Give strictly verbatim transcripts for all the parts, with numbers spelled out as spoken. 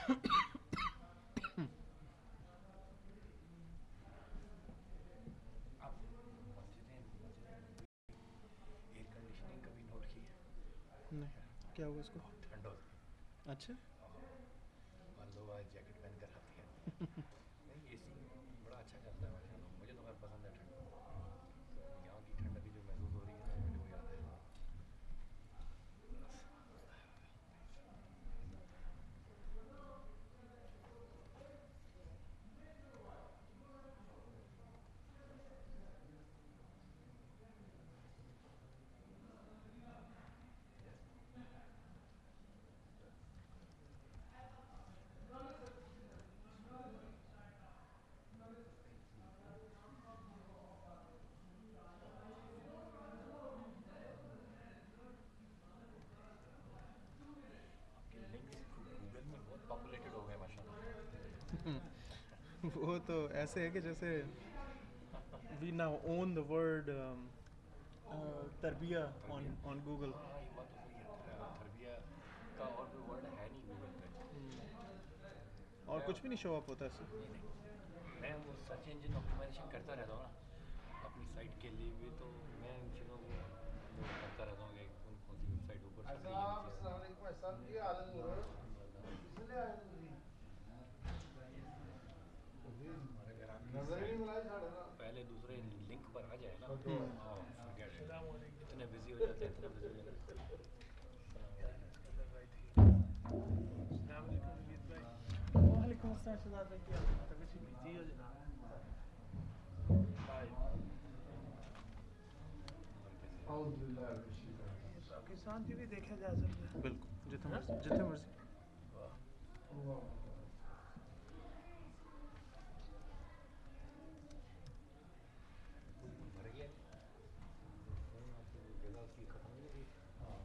Air conditioning कभी नोट की है? नहीं, क्या हुआ इसको? ठंड होती है। अच्छा। मान लो आज जैकेट पहन कर आती है। नहीं, एसी बड़ा अच्छा चलता है माशाल्लाह। मुझे तो खैर पसंद है ठंड। तो यहाँ की ठंड अभी जो महसूस हो रही है ना, मुझे वो याद है। बस आपके लिंक्स गूगल में बहुत पॉपुलेटेड हो गए माशाल्लाह। वो तो ऐसे है कि जैसे we now own the word तरबिया ऑन ऑन गूगल। हाँ, ये बात तो सही है। तरबिया का और कोई वर्ड है नहीं गूगल पे। और मैं कुछ भी नहीं शो अप होता ऐसे। नहीं नहीं मैं वो सर्च इंजन ऑप्टिमाइजेशन करता रहता हूँ ना अपनी साइट के लिए भी, तो मैं इन चीज़ों को नोट करता रहता हूँ कि कौन कौन सी वेबसाइट ऊपर चल रही है, और अगर आपकी साइट पहले दूसरे लिंक पर आ जाए ना, हाँ फॉरगेट इट। इतने बिजी हो जाते हैं, इतना बिजी हो जाते हैं। वालेकुम अस्सलाम शहजाद भाई, क्या हाल है? तबीयत ठीक है? जी हो जनाब। पाकिस्तान की भी देखा जा सकता है, बिल्कुल जितने मर्जी जितने मर्जी। भर गया फोन, आपकी जगह उसकी खत्म हो गई। हाँ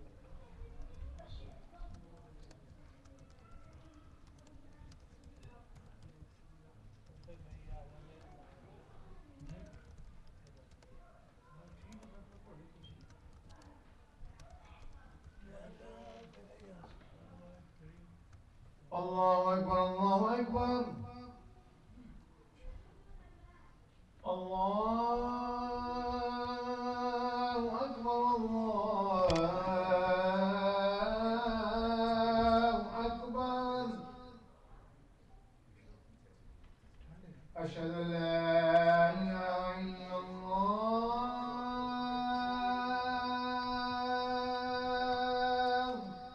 الله أكبر الله أكبر الله أكبر الله أكبر أشهد أن لا إله إلا الله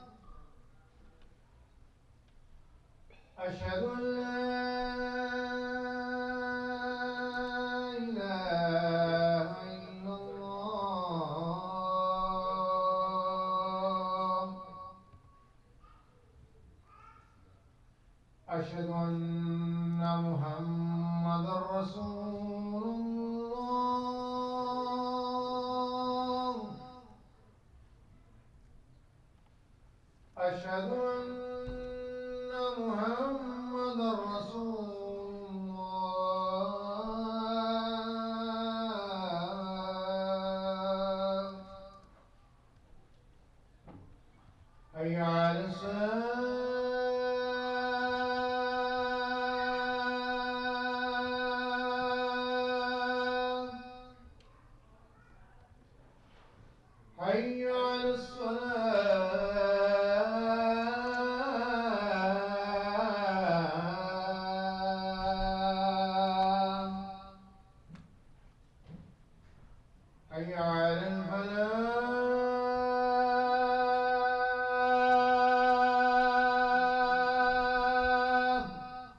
أشهد أن لا إله إلا الله أشهد أن محمدا رسول الله أشهد أن محمدا رسول الله حي على الصلاة حي على الصلاة حي على الفلاح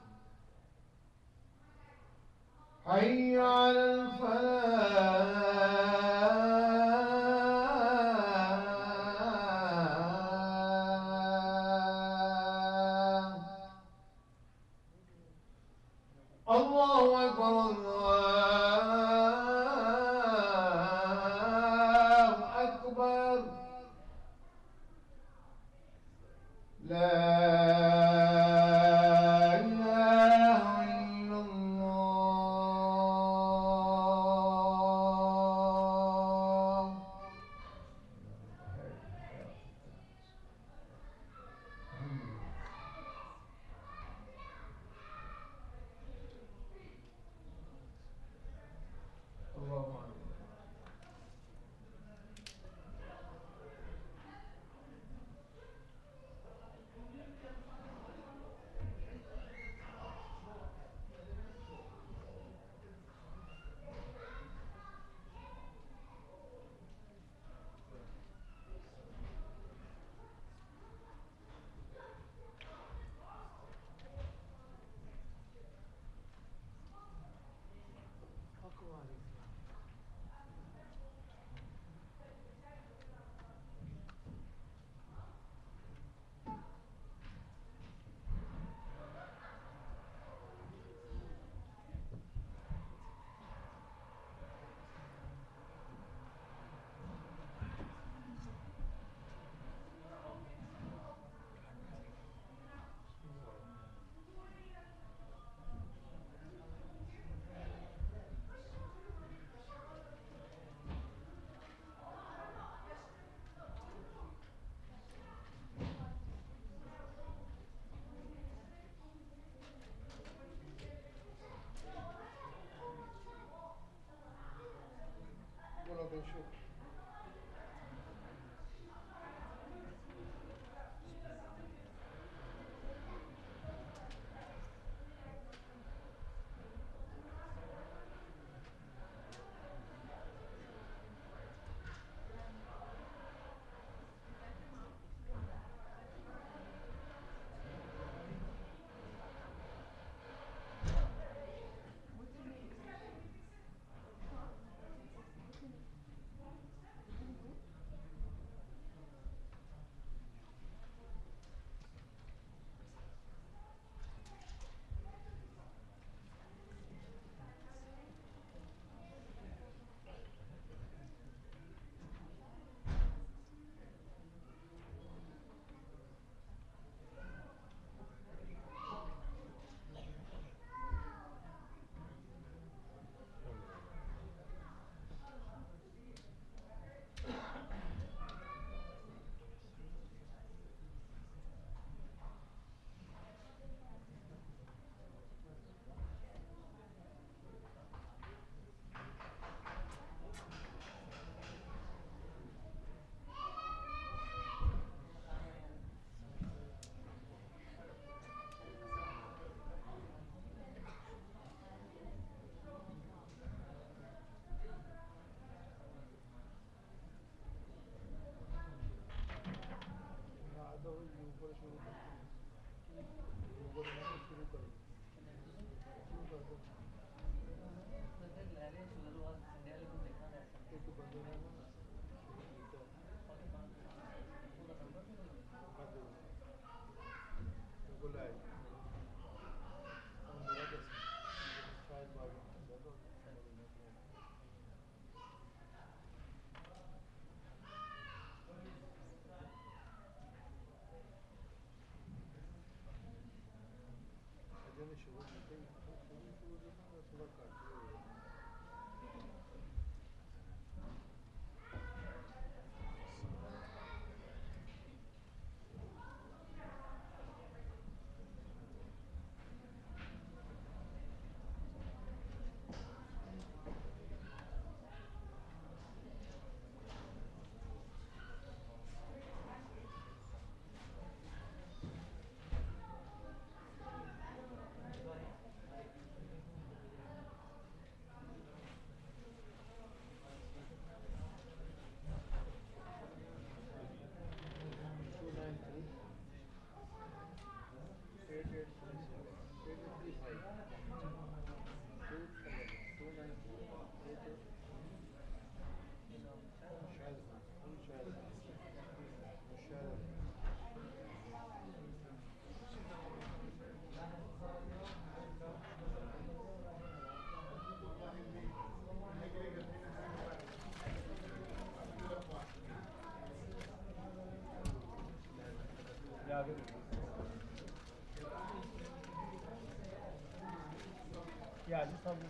حي على الفلاح الله أكبر الله أكبر نشوف. Yeah, just have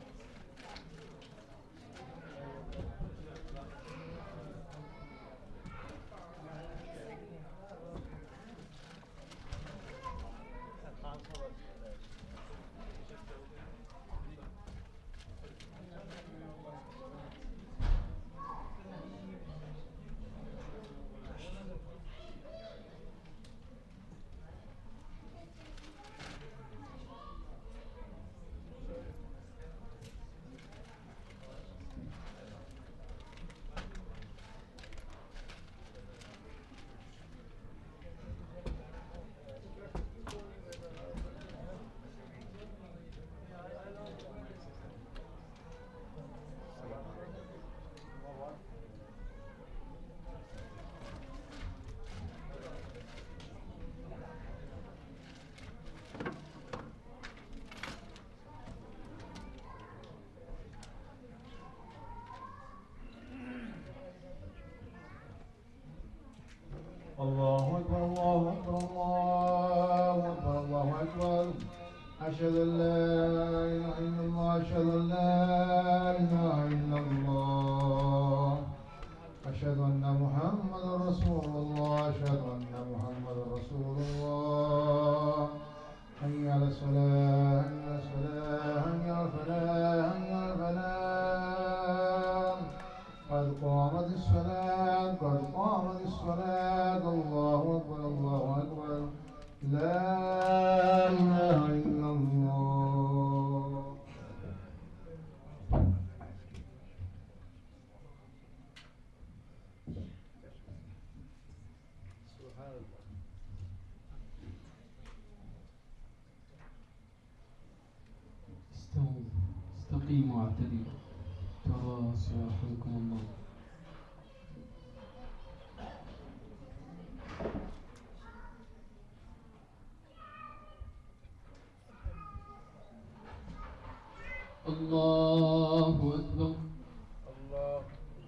الله أكبر الله أكبر الله أكبر الله أكبر أشهد أن لا إله إلا الله أشهد أن لا إله إلا الله أشهد أن محمدا رسول الله أشهد أن محمدا رسول الله حي على الصلاة حي على الصلاة حي على الفلاح حي على الفلاح قد قامت الصلاة قد قامت الصلاة الله أكبر الله أكبر لا إله إلا الله. سبحان الله. استووا استقيموا واعتدلوا تراصوا يرحمكم الله. الله أكبر. الله.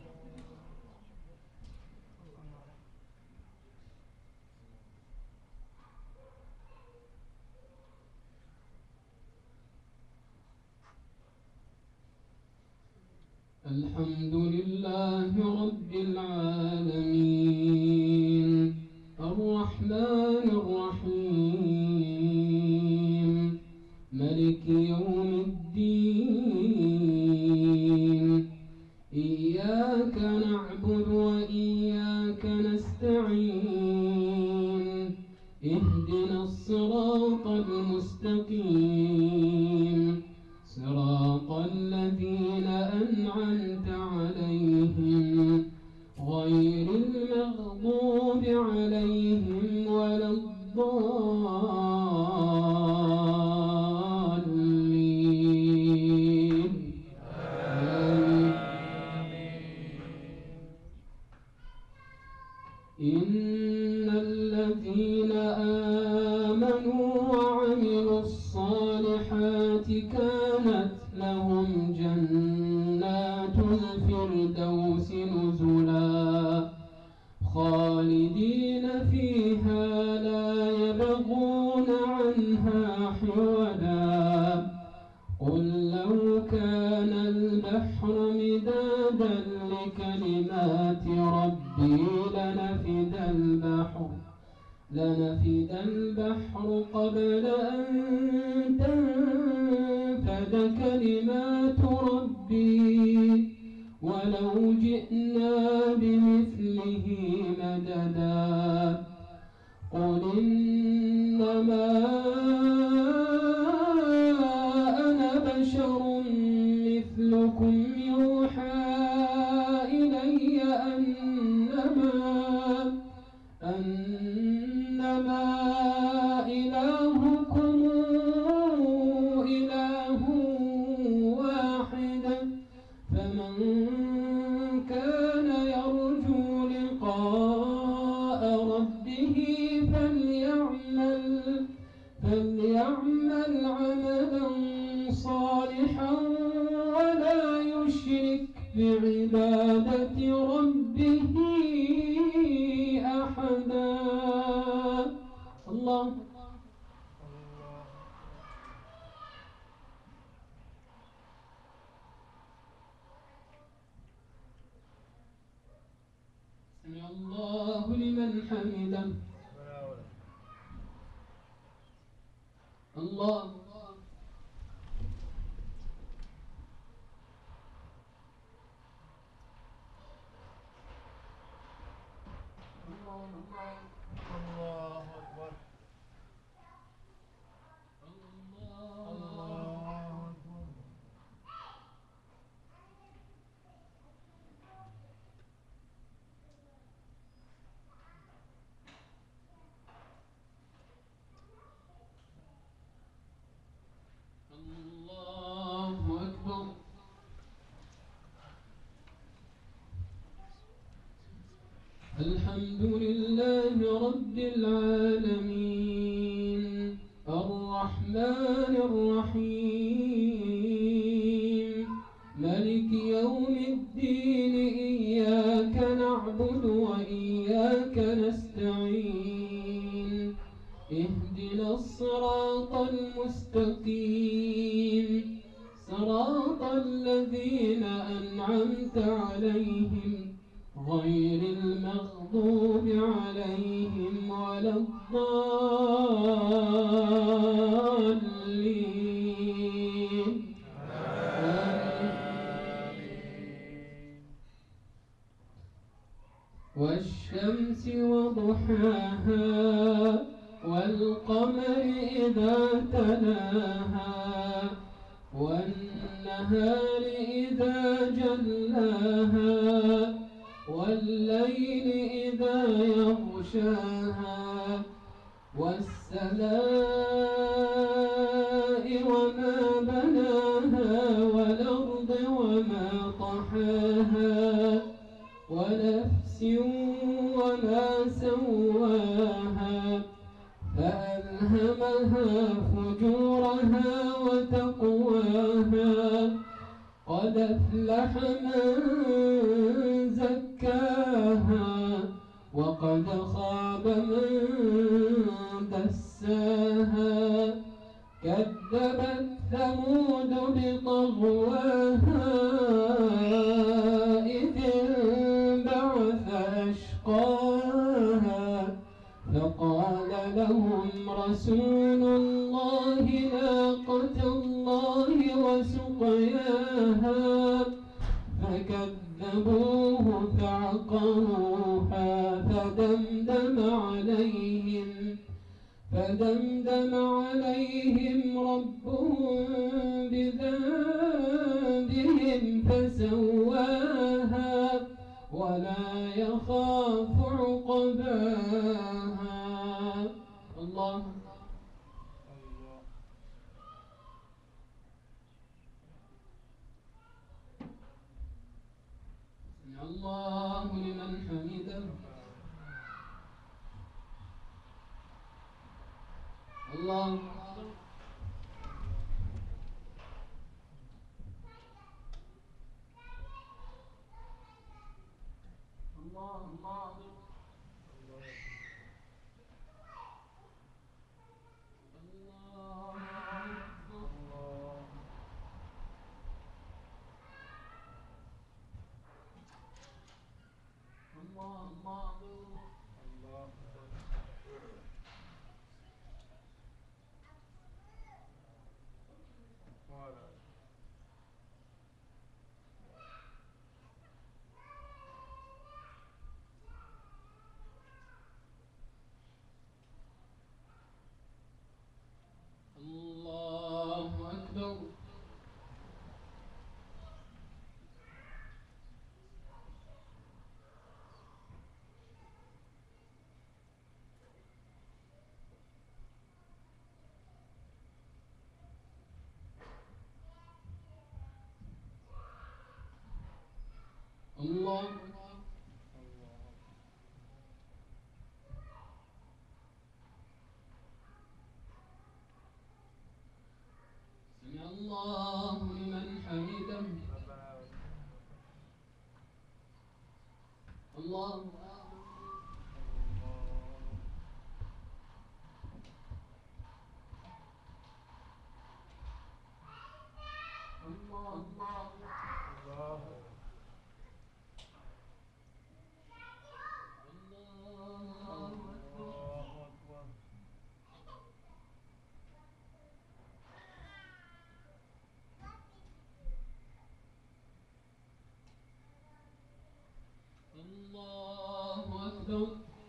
الحمد لله رب العالمين الرحمن الرحيم ملك يوم الدين إياك نعبد وإياك نستعين اهدنا الصراط المستقيم صراط الذين أنعمت عليهم غير المغضوب عليهم ولا الضالين. إن الذين آمنوا وعملوا الصالحات كانت لهم جنات الفردوس نزلا خالدين فيها لا يبغون عنها حولا. قل لو كان البحر مدادا لكلمات ربي لنفد البحر لنفد البحر قبل أن تنفد كلمات ربي ولو جئنا بمثله مددا. قل إنما أنا بشر مثلكم يوحى إلي أنما أنما إلهكم إله واحد فمن كان يرجو لقاء ربه فليعمل فليعمل عملا صالحا ولا يشرك بعبادة ربه أحدا. الله. سمع الله لمن حمده. الله. الله أكبر. الله أكبر. الحمد لله رب العالمين الرحمن الرحيم ملك يوم الدين إياك نعبد وإياك نستعين اهدنا الصراط المستقيم صراط الذين أنعمت عليهم غير المغضوب عليهم ولا الضالين. آمين. والشمس وضحاها والقمر إذا تلاها والنهار إذا جلاها والليل إذا يغشاها والسماء وما بناها والأرض وما طحاها ونفس وما سواها فألهمها فجورها وتقواها قد أفلح من زكاها وقد خاب من دساها كذبت ثمود بطغواها إذ انبعث أشقاها فقال لهم رسول الله ناقة الله وسقياها فكذبوه فعقروها فدمدم عليهم فدمدم عليهم ربهم بذنبهم فسواها ولا يخاف عقباها. الله الله لمن حمده. الله الله الله الله أكبر. الله سمع الله لمن حمده. الله الله أكبر.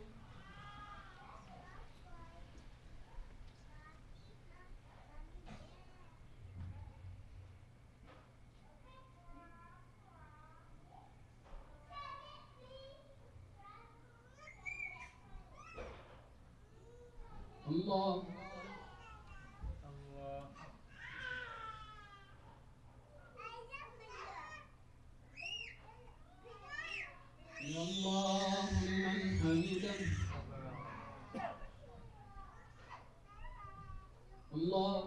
الله الله لمن حمده. الله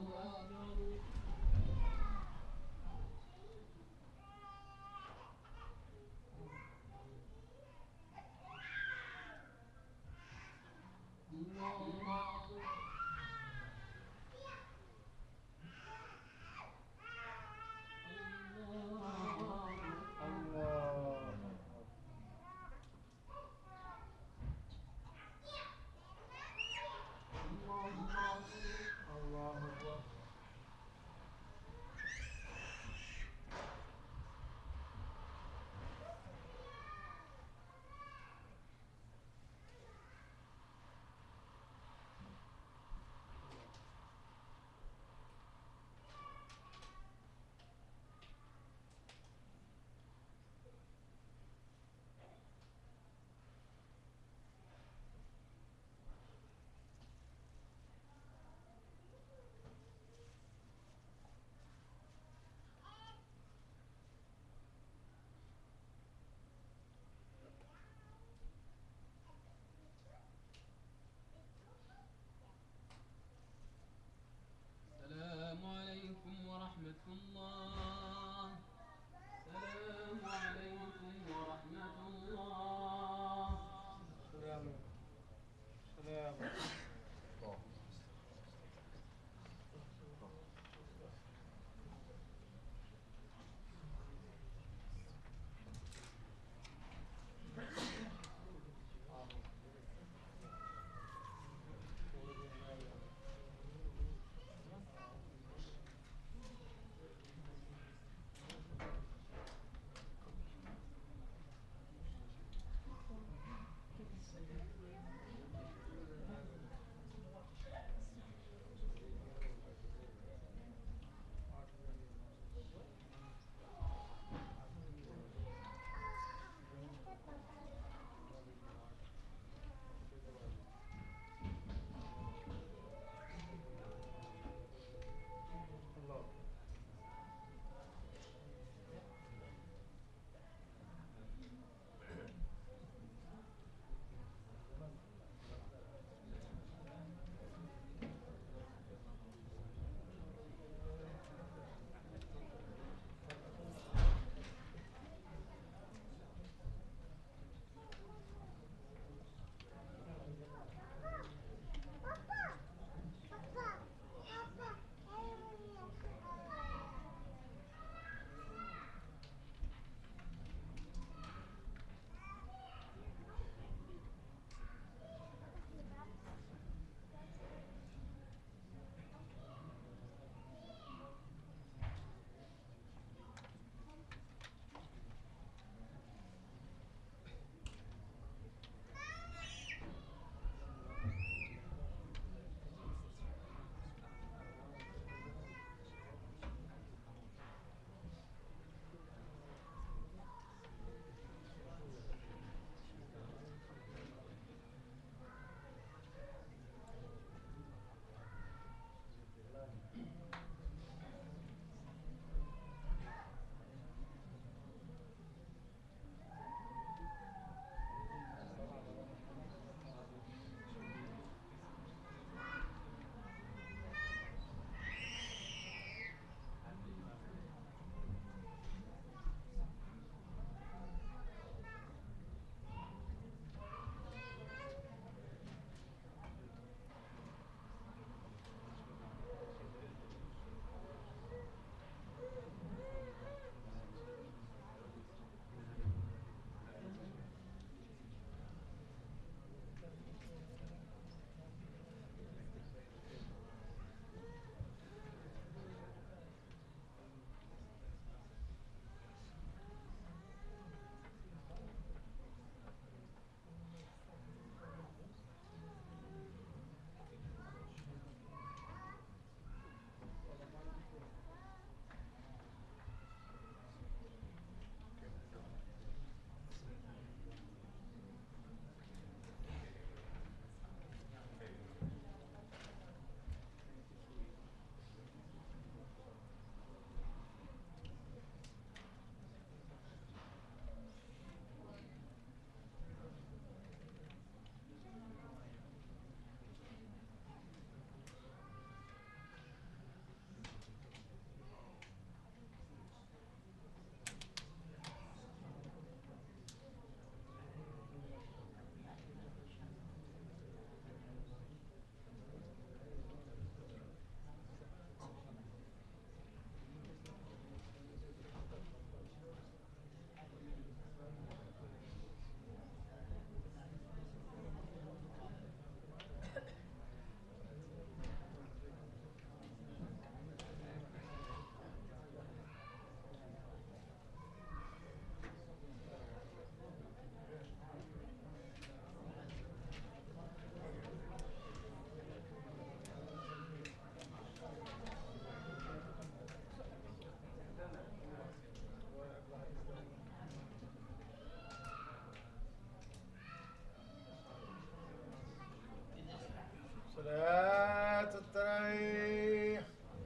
صلاة التراويح.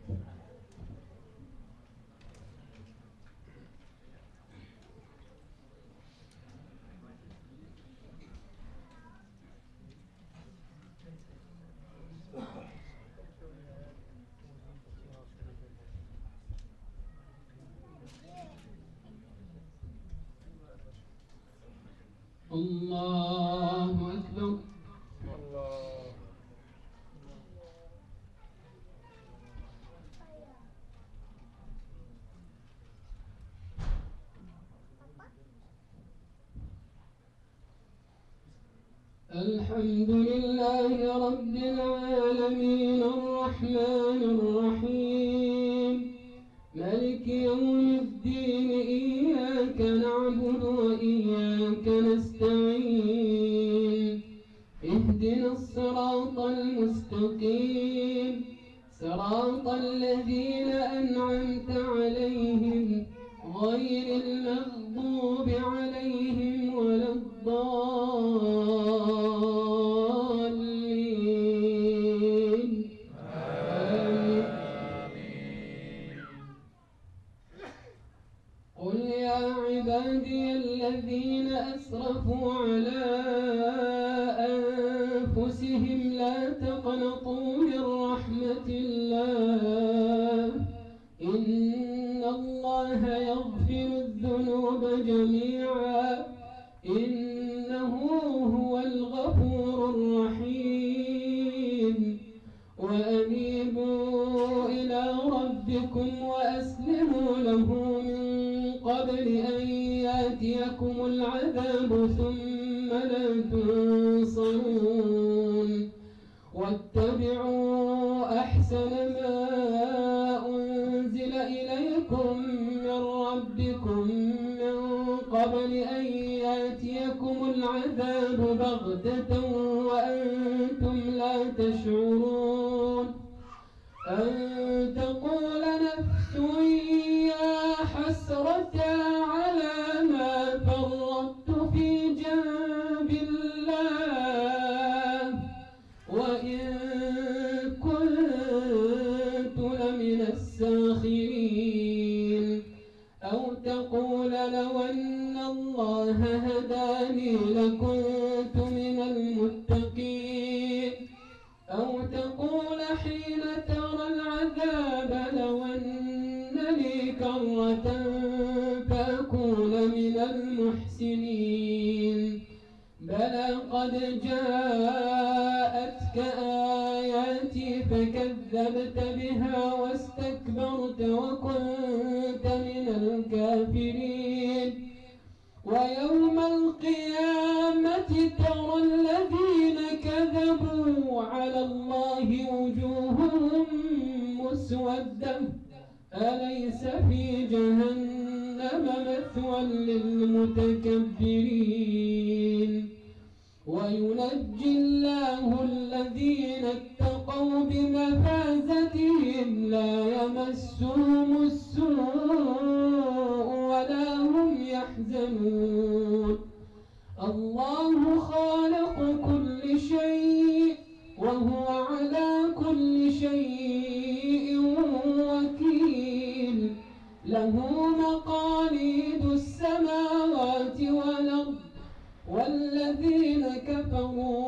الله أكبر. الله. الحمد لله رب العالمين الرحمن الرحيم مالك يوم الدين إياك نعبد وإياك نستعين اهدنا الصراط المستقيم صراط الذين أنعمت عليهم غير المغضوب عليهم ولا الضالين آمين. قل يا عبادي الذين أسرفوا على أنفسهم لا تقنطوا من رحمة الله إن الله يغفر الذنوب جميعا إنه هو الغفور الرحيم وأنيبوا إلى ربكم وأسلموا له من قبل أن يأتيكم العذاب ثم لا تنصرون واتبعوا أحسن ما أنزل إليكم من ربكم من قبل أن يأتيكم العذاب بغتة وأنتم لا تشعرون أن تقول نفس يا حسرة على ما فرطت في جنب الله وإن كنت لمن الساخرين أو تقول لو أن الله هداني لكنت من المتقين أو تقول حين ترى العذاب لو أن لي كرة فأكون من المحسنين بلى قد جاءتك آياتي فكذبت بها واستكبرت وكنت من الكافرين ويوم القيامة ترى الذين كذبوا على الله وجوههم مسودة أليس في جهنم مثوى للمتكبرين وينجي الله الذين اتقوا بمفازتهم لا يمسهم السوء ولا هم يحزنون الله خالق كل شيء وهو على كل شيء وكيل له مقاليد السماوات والأرض والذين كفروا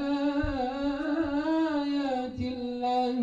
بآيات الله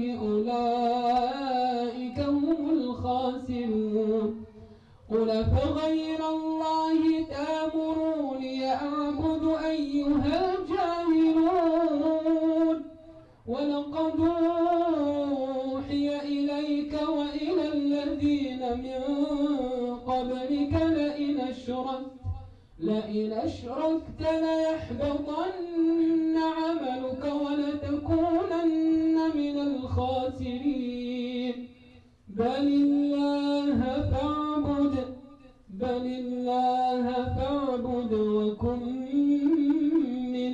أولئك هم الخاسرون قل فغير الله تأمروني أعبد أيها الجاهلون ولقد أوحي إليك وإلى الذين من قبلك لئن أشركت لئن أشركت ليحبطن عملك ولتكونن من الخاسرين بل الله فاعبد بل الله فاعبد وكن من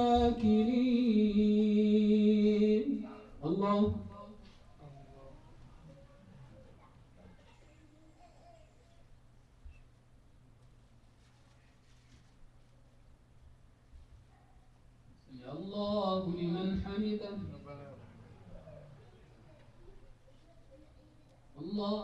الشاكرين الله الله لمن حمده الله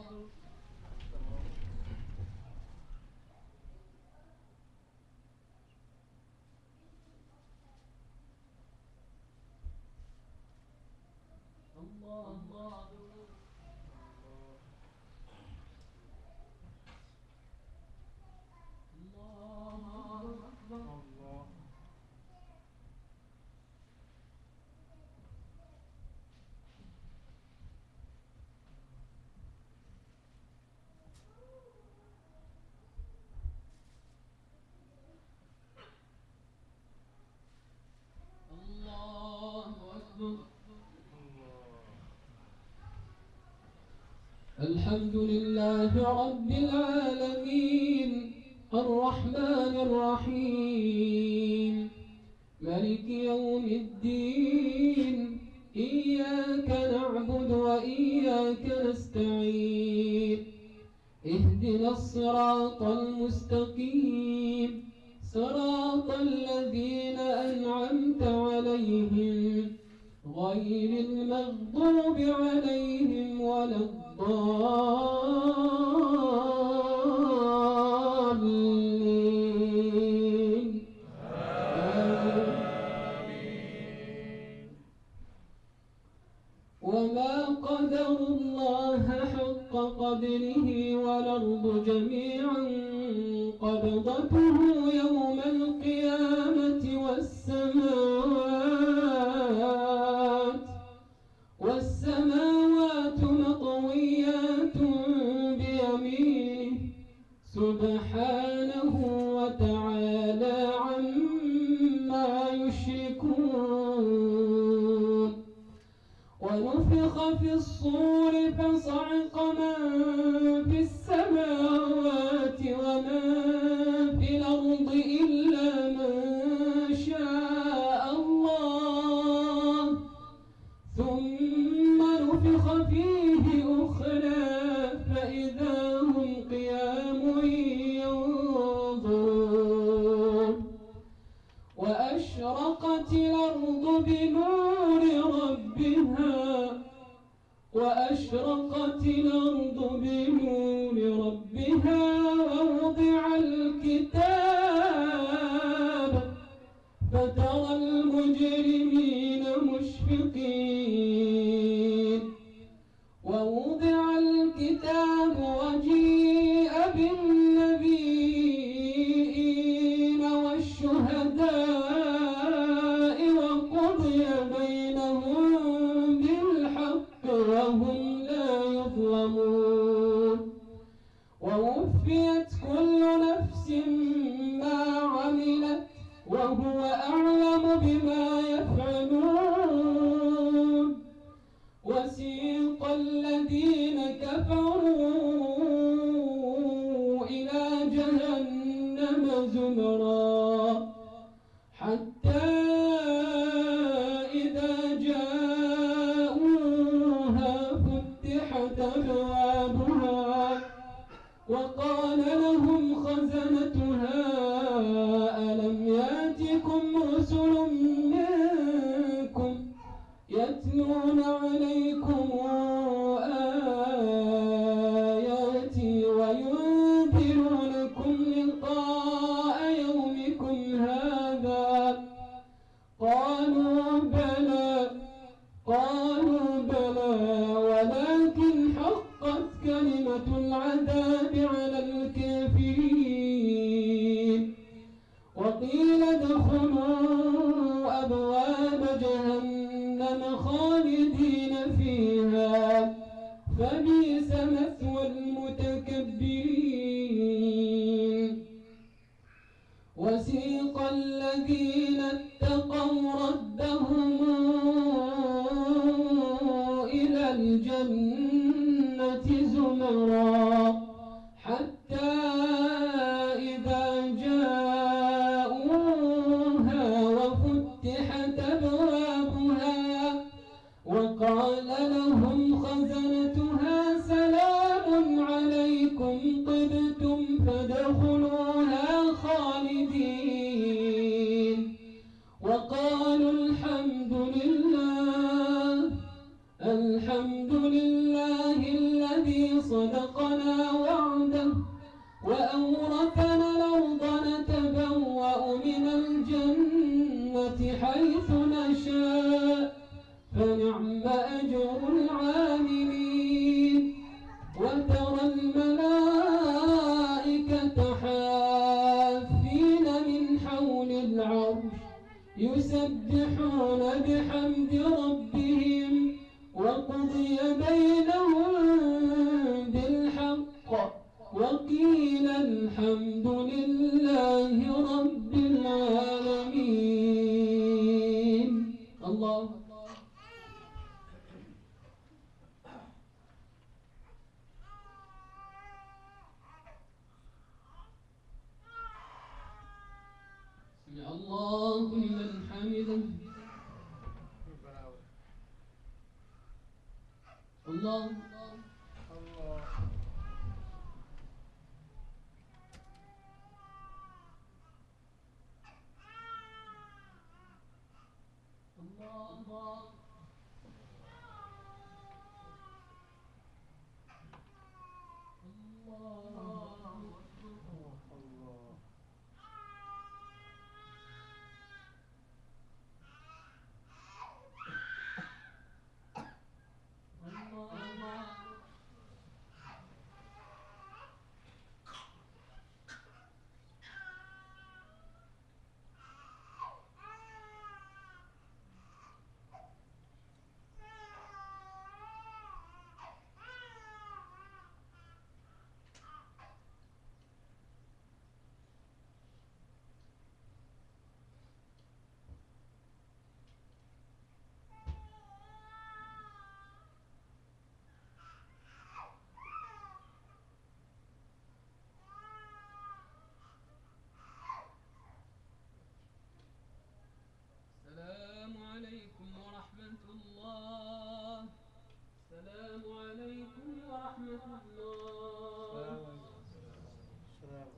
الحمد لله رب العالمين الرحمن الرحيم مالك يوم الدين إياك نعبد وإياك نستعين اهدنا الصراط المستقيم صراط الذين أنعمت عليهم غير المغضوب عليهم ولا الضالين آمين. وما قدر الله حق قدره والأرض جميعا قبضته يوم القيامة والسماوات والسماوات مطويات بيمينه سبحانه وتعالى عما يشركون. ونفخ في الصور فصعق من في السماوات ومن في الأرض إلا من شاء الله ثم نفخ فيه أخرى فإذا هم قيام ينظرون. وأشرقت الأرض بنور ربها وأشرقت الأرض بنور ربها ووضع الكتاب فترى المجرمين مشفقين ووضع الكتاب وجيء بالنبيين والشهداء وقضي بينهم بالحق وهم لا يظلمون. ووفيت كل نفس ما عملت وهو أعلم بما يفعلون. وسيق الذين كفروا إلى جهنم زمرا حتى إذا جاءوها فتحت أبوابها وقال لهم خزنتها ألم يأتكم رسل منكم يتلون عليكم آياتي وينذرونكم لقاء يومكم هذا قالوا بلى قالوا بلى ولكن حقت كلمة العذاب على الكافرين. وقيل ادخلوا أبواب جهنم خالدين فيها فبئس مثوى المتكبرين. وسيق الذين اتقوا ربهم إلى الجنة زمرا حتى إذا جاءوها وفتحت أبوابها وقال لهم خزنتها سلام عليكم طبتم فادخلوها خالدين. وقالوا الحمد لله الحمد لله الذي صدقنا وعده وأورثنا الأرض نتبوأ من الجنة حيث نشاء فنعم أجر العاملين. وترى الملائكة حافين من حول العرش يسبحون بحمد ربهم وقضي بينهم بالحق وقيل الحمد لله رب العالمين. الله سمع الله لمن حمده. الله الله الله السلام عليكم ورحمة الله. السلام عليكم ورحمة الله. السلام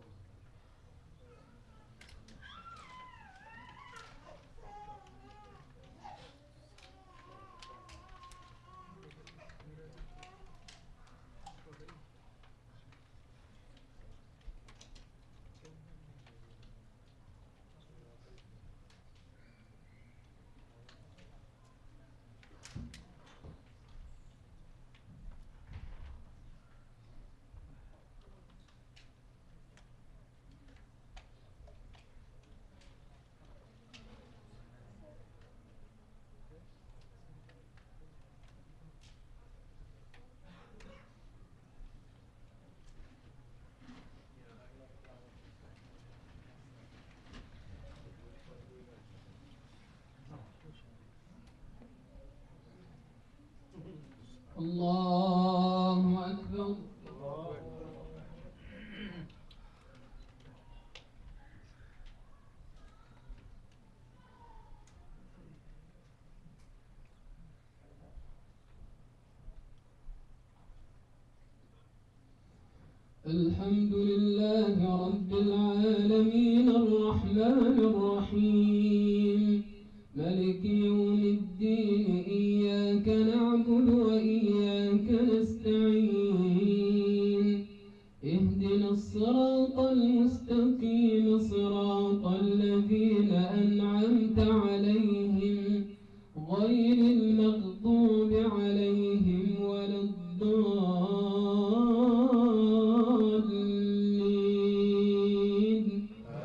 الله أكبر. الحمد لله رب العالمين الرحمن الرحيم ملك يوم الدين إياك نعبد وإياك نستعين اهدنا الصراط المستقيم صراط الذين أنعمت عليهم غير المغضوب عليهم ولا الضالين.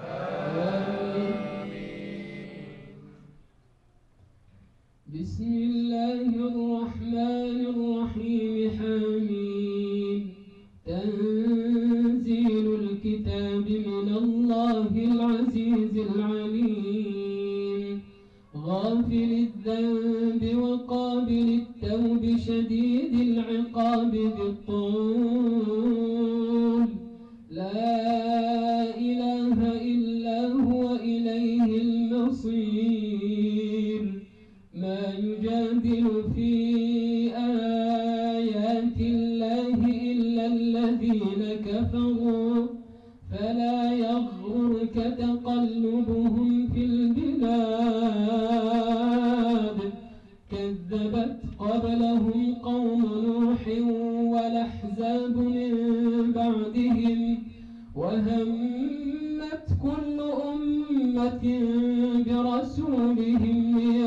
بسم الله الرحمن الرحيم حميم تنزيل الكتاب من الله العزيز العليم غافل الذنب وقابل التوب شديد العقاب بالطول لا إله إلا هو إليه المصير. ما يجادل في آيات الله إلا الذين كفروا فلا يغرك تقلبهم في البلاد. كذبت قبلهم قوم نوح والأحزاب من بعدهم وهمت كل أمة برسولهم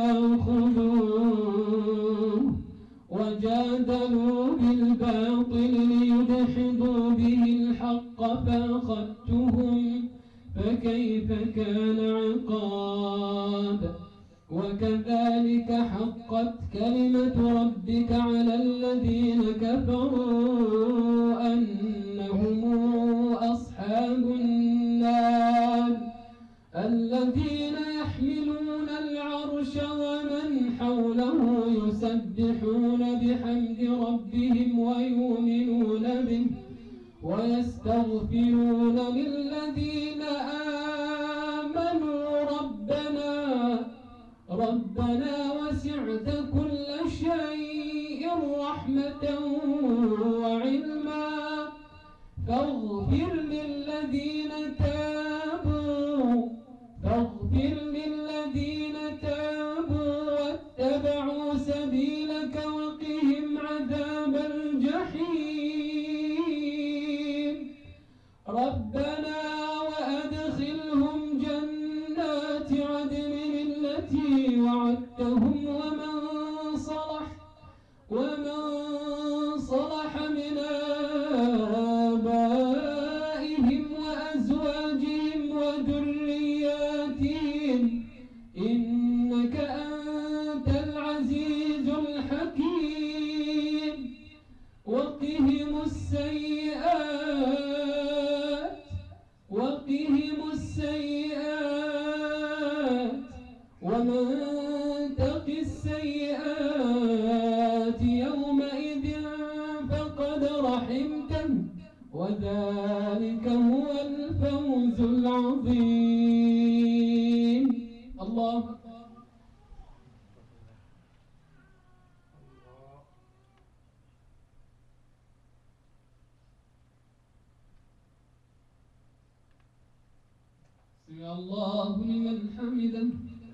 ليأخذوه وجادلوا بالباطل ليدحضوا به الحق فأخذتهم فكيف كان عقاب. وكذلك حقت كلمة ربك على الذين كفروا أنهم أصحاب النار الذين يحملون العرش ومن حوله يسبحون بحمد ربهم ويؤمنون به ويستغفرون للذين آمنوا رحمة وعلما فاغفر للذين تابوا فاغفر للذين تابوا واتبعوا سبيلك وقهم عذاب الجحيم ربنا وأدخلهم جنات عدن التي وعدتهم ومن صلح ومن صلح من آبائهم وأزواجهم وذرياتهم إنك أنت العزيز الحكيم وقهم السيئات وقهم السيئات ومن تق السيئات يومئذ فقد رحمته وذلك هو الفوز العظيم الله سمع الله لمن حمده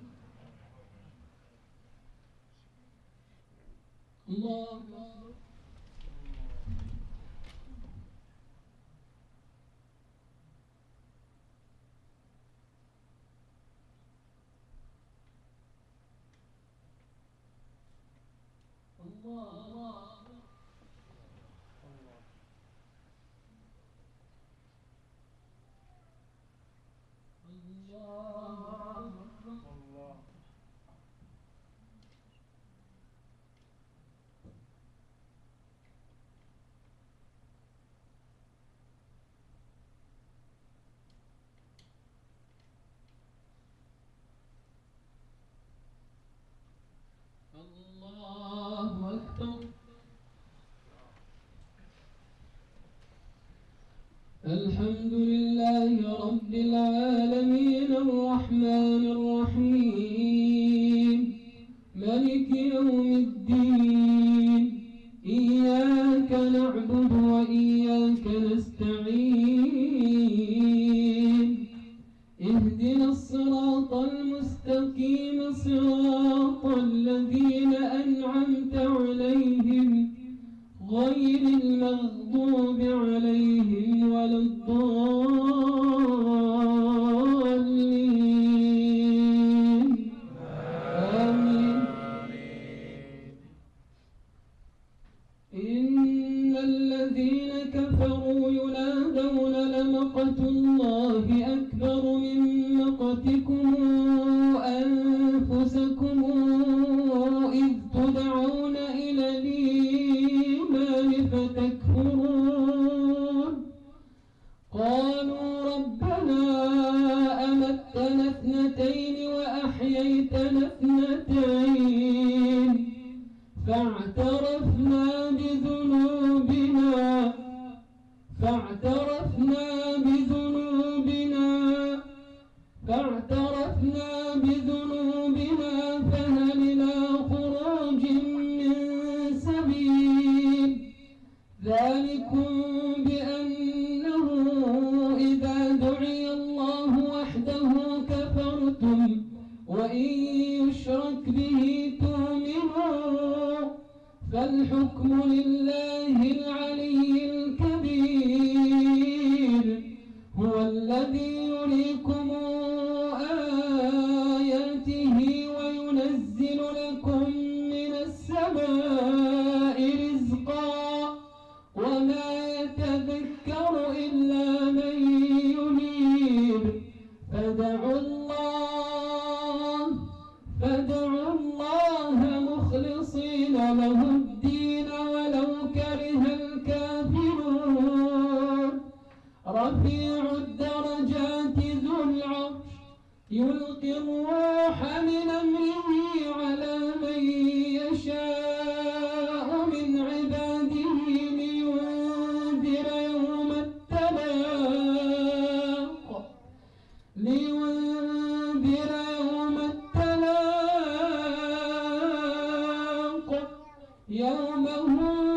الله أكبر الله الله أكبر الحمد لله رب العالمين الرحمن الرحيم ملك يوم الدين إياك نعبد وإياك نستعين اهدنا الصراط المستقيم صراط الذين أنعمت عليهم غير المغضوب عليهم ولا الضالين آمين إن الذين كفروا ينادون لمقت الله أكبر من مقتكم أنفسكم إذ تدعون إلى الإيمان فتكفرون قالوا ربنا أمتنا اثنتين وأحييتنا اثنتين فاعترفنا بذنوبنا فاعترفنا بذنوبنا فاعترفنا بذنوبنا فهل إلى خروج من سبيل ذلكم بأنه إذا دعي الله وحده كفرتم وإن يشرك به تؤمنوا فالحكم لله العلي الكبير هو الذي يريكم آياته وينزل لكم من السماء رزقا وما يتذكر إلا من ينيب فادعوا الله فادعوا الله مخلصين له الدين ولو كره الكافرون رفيع الدرجات ذو العرش يلقي الروح من أمره على من يشاء من عباده لينذر يوم التلاق لينذر يوم التلاق يوم هم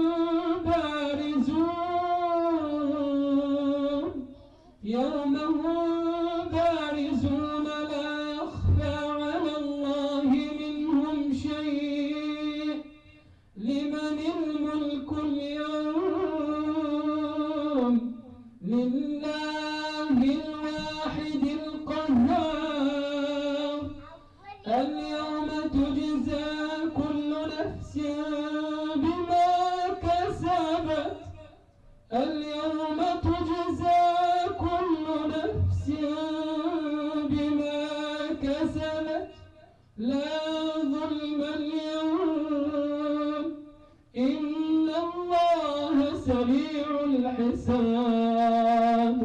كسبت لا ظلم اليوم إن الله سريع الحساب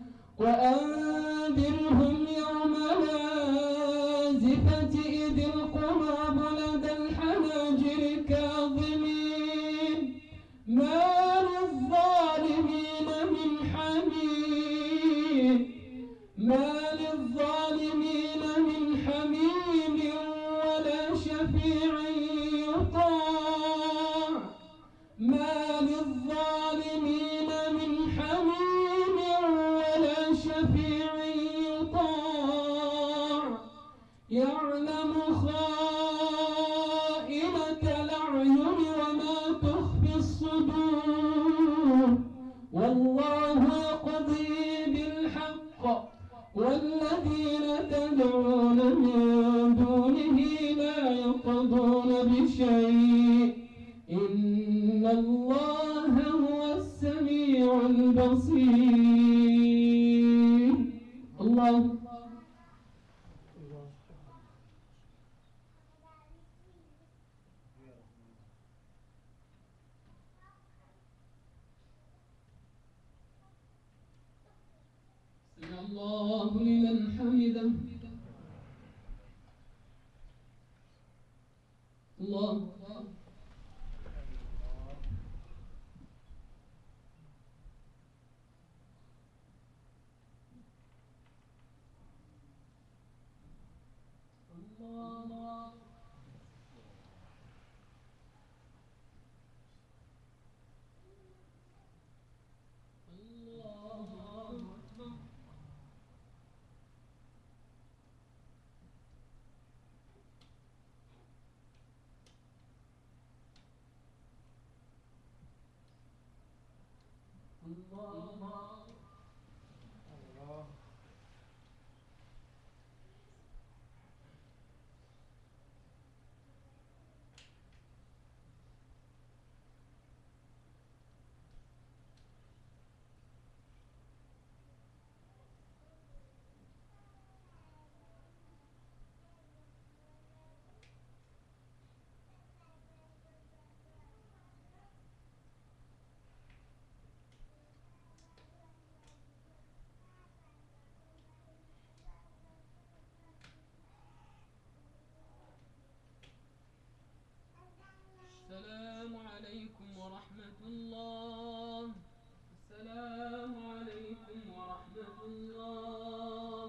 وأنذرهم يوم الآزفة إذ القلوب لدى الحناجر كاظمين ما للظالمين من حميم ما للظالمين من حميم ولا شفيع يطاع ما للظالمين من حميم ولا شفيع يطاع يعلم خائنة الأعين وما تخفي الصدور والله يقضي بالحق والذين تدعون من دونه لا يقضون بشيء إن الله هو السميع البصير الله سمع الله لمن حمده الله الله الله الله السلام عليكم ورحمة الله السلام عليكم ورحمة الله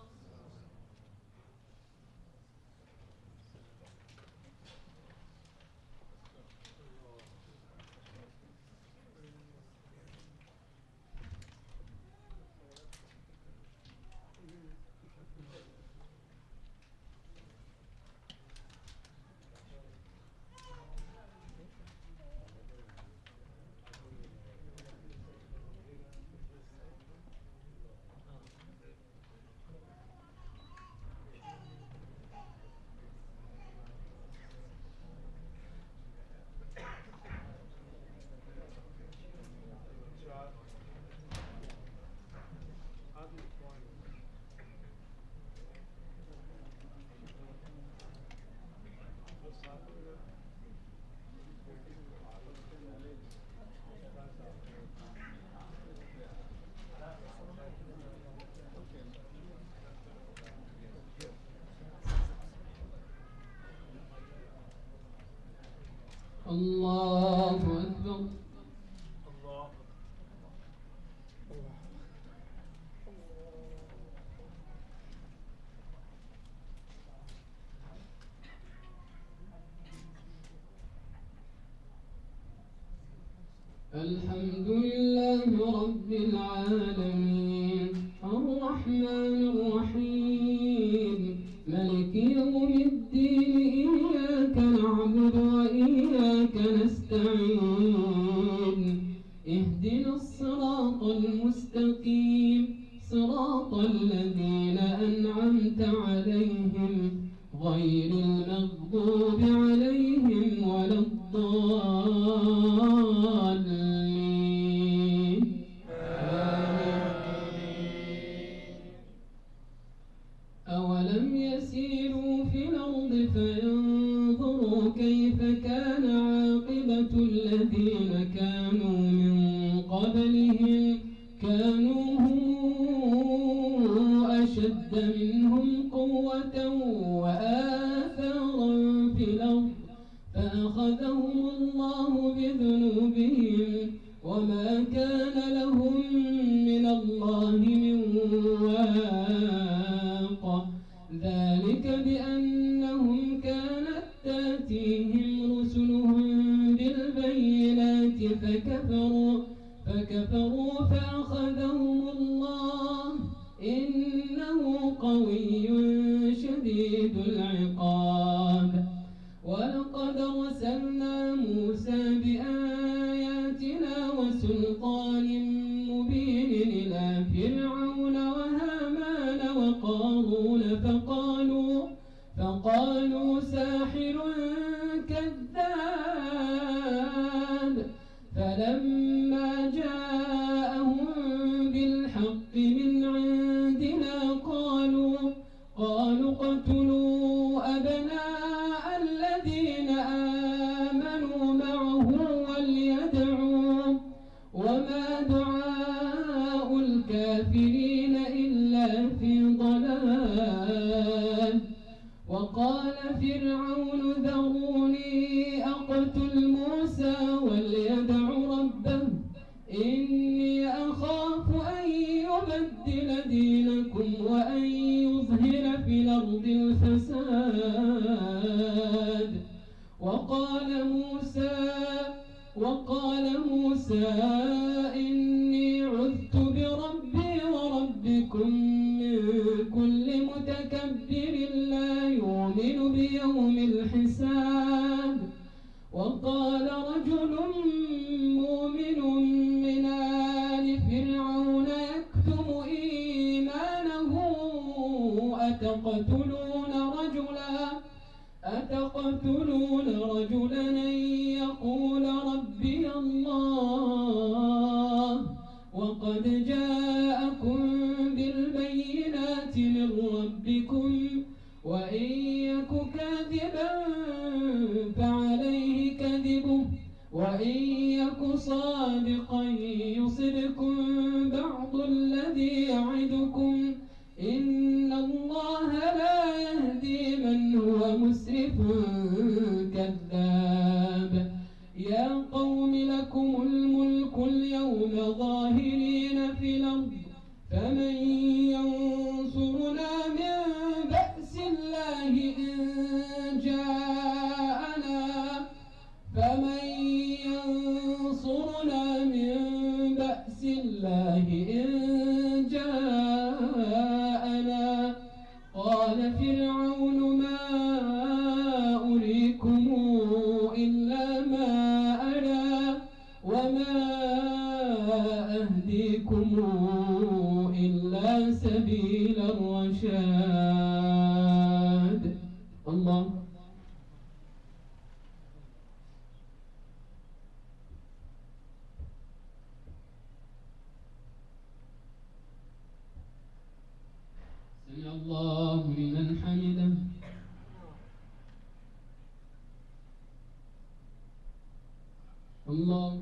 الله أكبر الله الحمد لله رب العالمين الرحمن الرحيم ملك يوم الدين إياك نعبد وإياك نستعين اهدنا الصراط المستقيم صراط الذين أنعمت عليهم غير المغضوب عليهم ولا الضالين آمين أولم يسر يسيروا في الأرض فينظروا كيف كان عاقبة الذين كانوا من قبلهم كانوا هم أشد منهم قوة وآثارا في الأرض فأخذهم الله بذنوبهم وما كان لهم من الله من واق ذلك بأنهم كانت تأتيهم رسلهم بالبينات فكفروا فكفروا فأخذهم الله إنه قوي شديد العقاب ولقد أرسلنا موسى بآياتنا وسلطان مبين إلى فرعون وهامان وقارون فقالوا فقالوا ساحر كذاب فلما جاءهم بالحق من عندنا قالوا قالوا اقتلوا أبناء الذين آمنوا معه وليدعوا وما دعاء الكافرين إلا في ضلال وقال فرعون ذروني أقتل موسى وليدع ربه إني أخاف أن يبدل دينكم وأن يظهر في الأرض الفساد وقال موسى وقال موسى إني عذت بربي وربكم من كل متكبر لا يؤمن بيوم الحساب وقال رجل مؤمن من آل فرعون يكتم إيمانه أتقتلون رجلا أتقتلون رجلا أن يقول ربي الله وقد جاءكم بالبينات من ربكم وإن يك كاذبا فعليه كذبه وإن يك صادقا يصبكم بعض الذي يعدكم إن الله لا يهدي من هو مسرف كذاب يا قوم لكم الملك اليوم ظاهرين في الأرض فمن ينصرنا من بأس الله إن جاءنا فمن ينصرنا من بأس الله إن جاءنا قال فرعون ما أريكم إلا ما أرى وما أهديكم إلا سبيل الرشاد الله سمع الله لمن حمده الله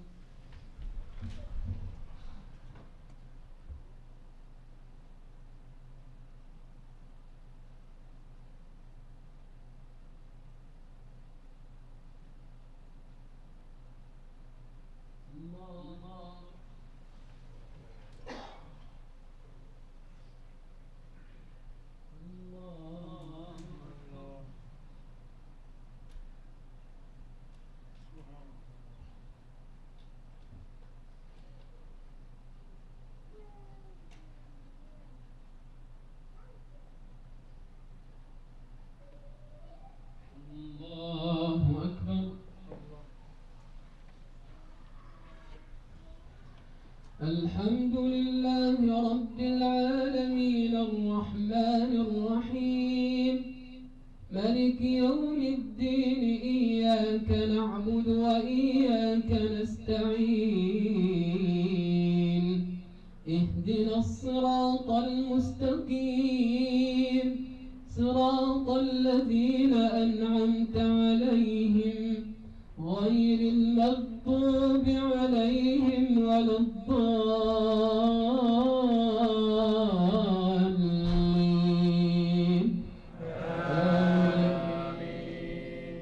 الله أكبر الحمد لله رب العالمين الرحمن الرحيم ملك يوم الدين إياك نعبد وإياك نستعين اهدنا الصراط المستقيم صراط الذين أنعمت عليهم غير المغضوب عليهم ولا الضالين آمين.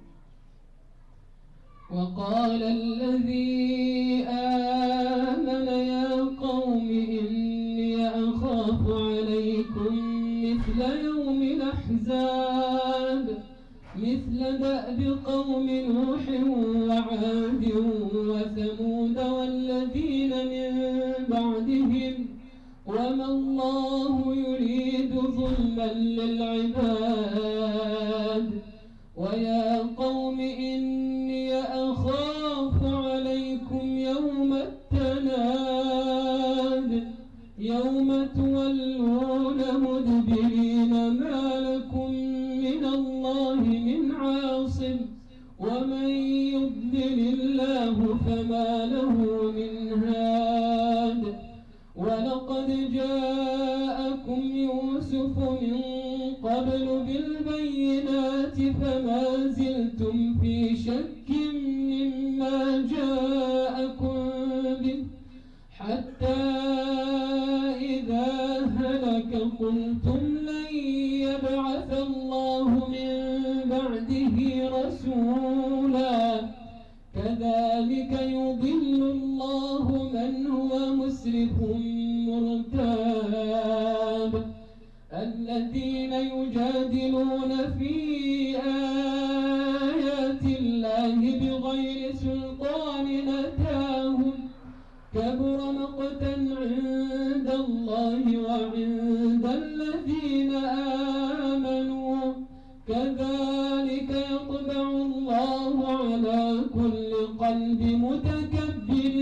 وقال الذي آمن يا قوم إني أخاف عليكم مثل يوم الأحزاب مثل دأب قوم نوح وعاد وثمود والذين من بعدهم وما الله يريد ظلما للعباد ويا قوم إني أخاف عليكم يوم التناد يوم تولون مدبرين ما لكم من الله من عاصم ومن يضلل الله فما له من هاد ولقد جاءكم يوسف من قبل بالبينات فما زلتم في شك مما جاءكم به حتى إذا هلك قلتم لن يبعث الله من بعده رسولا كذلك يضل الله من هو مسرف مرتاب الذين يجادلون في آيات الله بغير سلطان أتاهم كبر مقتا عند الله وعند الذين آمنوا كذلك يطبع الله على كل قلب متكبر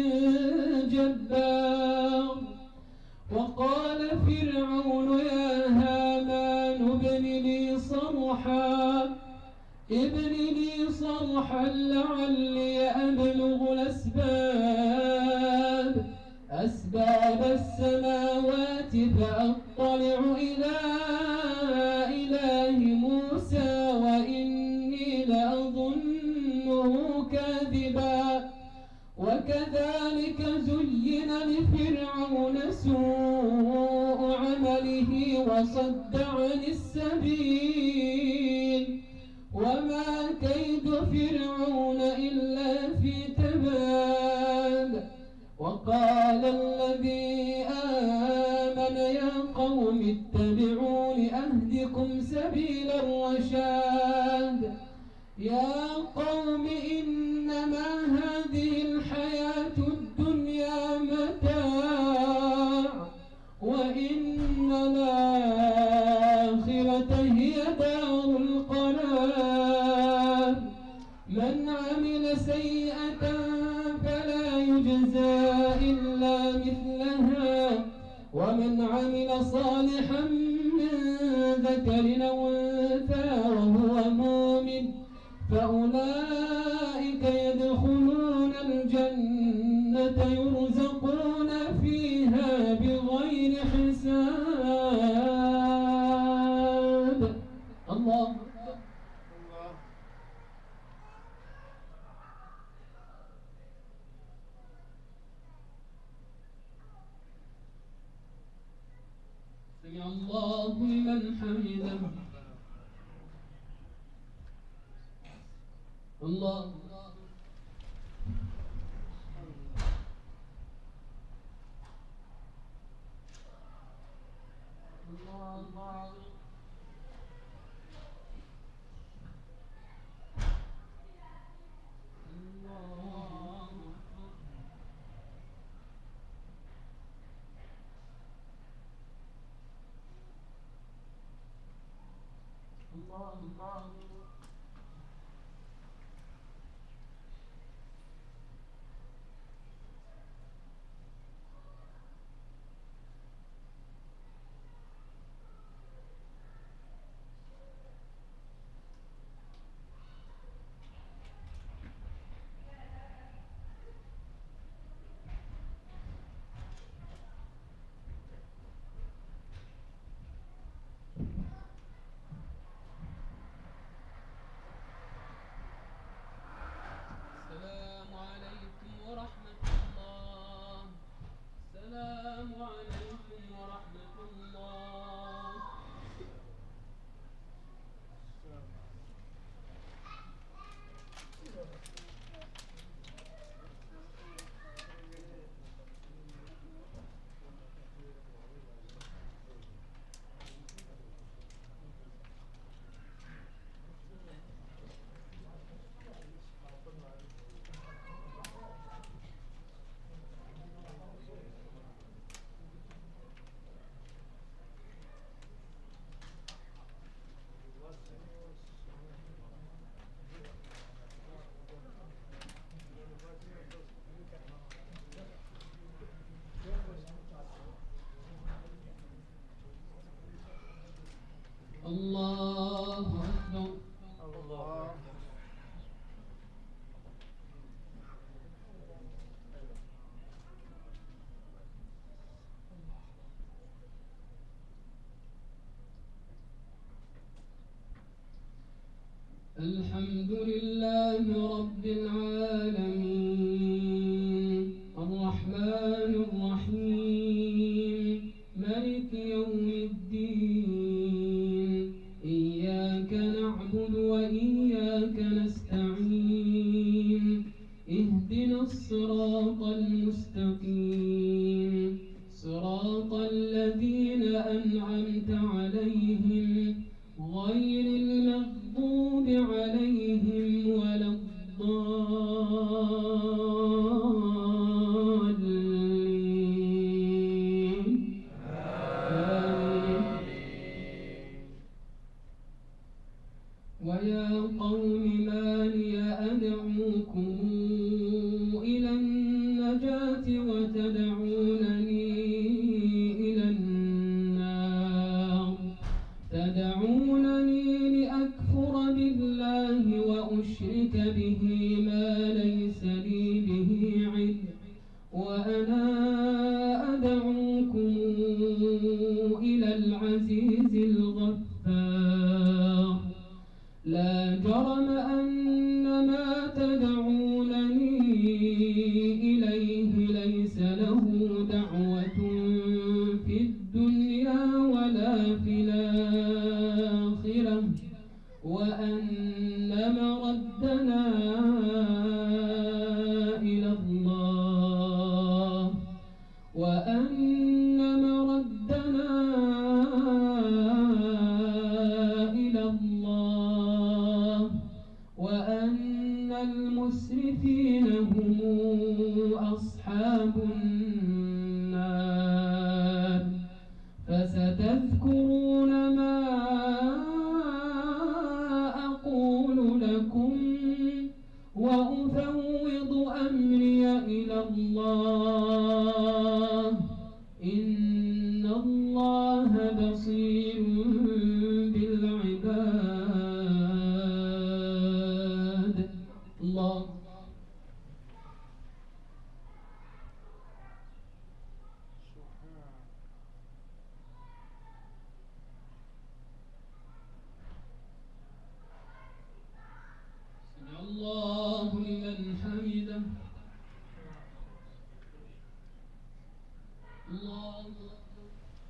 جبار وقال فرعون يا هامان ابن لي صرحا ابن لي صرحا لعلي أبلغ الأسباب أسباب السماوات فأطلع إلى إله موسى وإني لأظنه كاذبا وكذلك زين لفرعون سوء عمله وصد عن السبيل وما كيد فرعون إلا في تباب وقال الذي آمن يا قوم اتبعون أهدكم سبيل الرشاد يا قوم إنما هذه الحياة الدنيا متاع وإن الآخرة هي دار القرار من عمل سيئة فلا يجزى إلا مثلها ومن عمل صالحا من ذكر أو أنثى وهو مؤمن فأولئك يدخلون الجنة يرزقون فيها بغير حساب الله سمع الله لمن حمده الله الله أكبر. الله الحمد لله رب العالمين الرحمن الرحيم مالك يوم الدين إياك نعبد وإياك نستعين اهدنا الصراط المستقيم صراط الذين أنعمت عليهم غير المغضوب عليهم ولا الضالين آمين. ويا قوم ما لي أدعوكم إلى النجاة وتدعونني إلى النار تدعونني لأكفر بالله وأشرك به ما ليس لي به علم وأنا أدعوكم إلى العزيز الغفار لا جرم أن ما تدعونني إليه ليس له دعوة في الدنيا ولا في الآخرة وأن مردنا إلى الله وأن مردنا إلى الله وأن المسرفين هم أصحاب النار فستذكرون ما أقول لكم وأفوض أمري إلى الله إن الله بصير بالعباد. الله سمع الله لمن حمده. الله أكبر.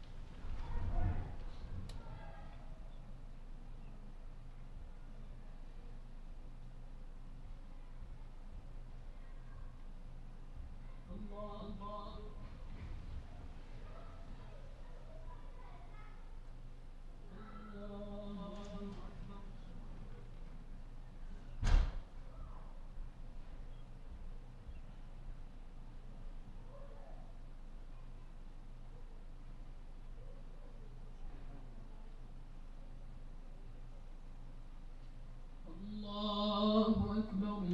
الله أكبر. الله أكبر.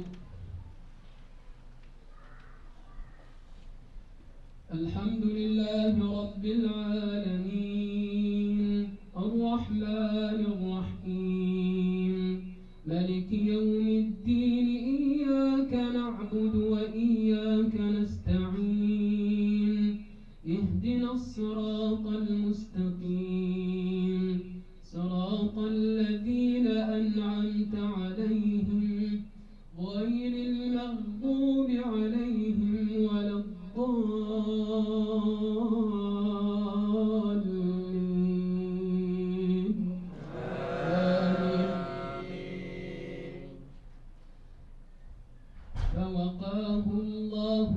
الحمد لله رب العالمين الرحمن الرحيم مالك يوم الدين إياك نعبد وإياك نستعين اهدنا الصراط المستقيم صراط الذين أنعمت عليهم غير المغضوب عليهم ولا الضالين آمين. فوقاه الله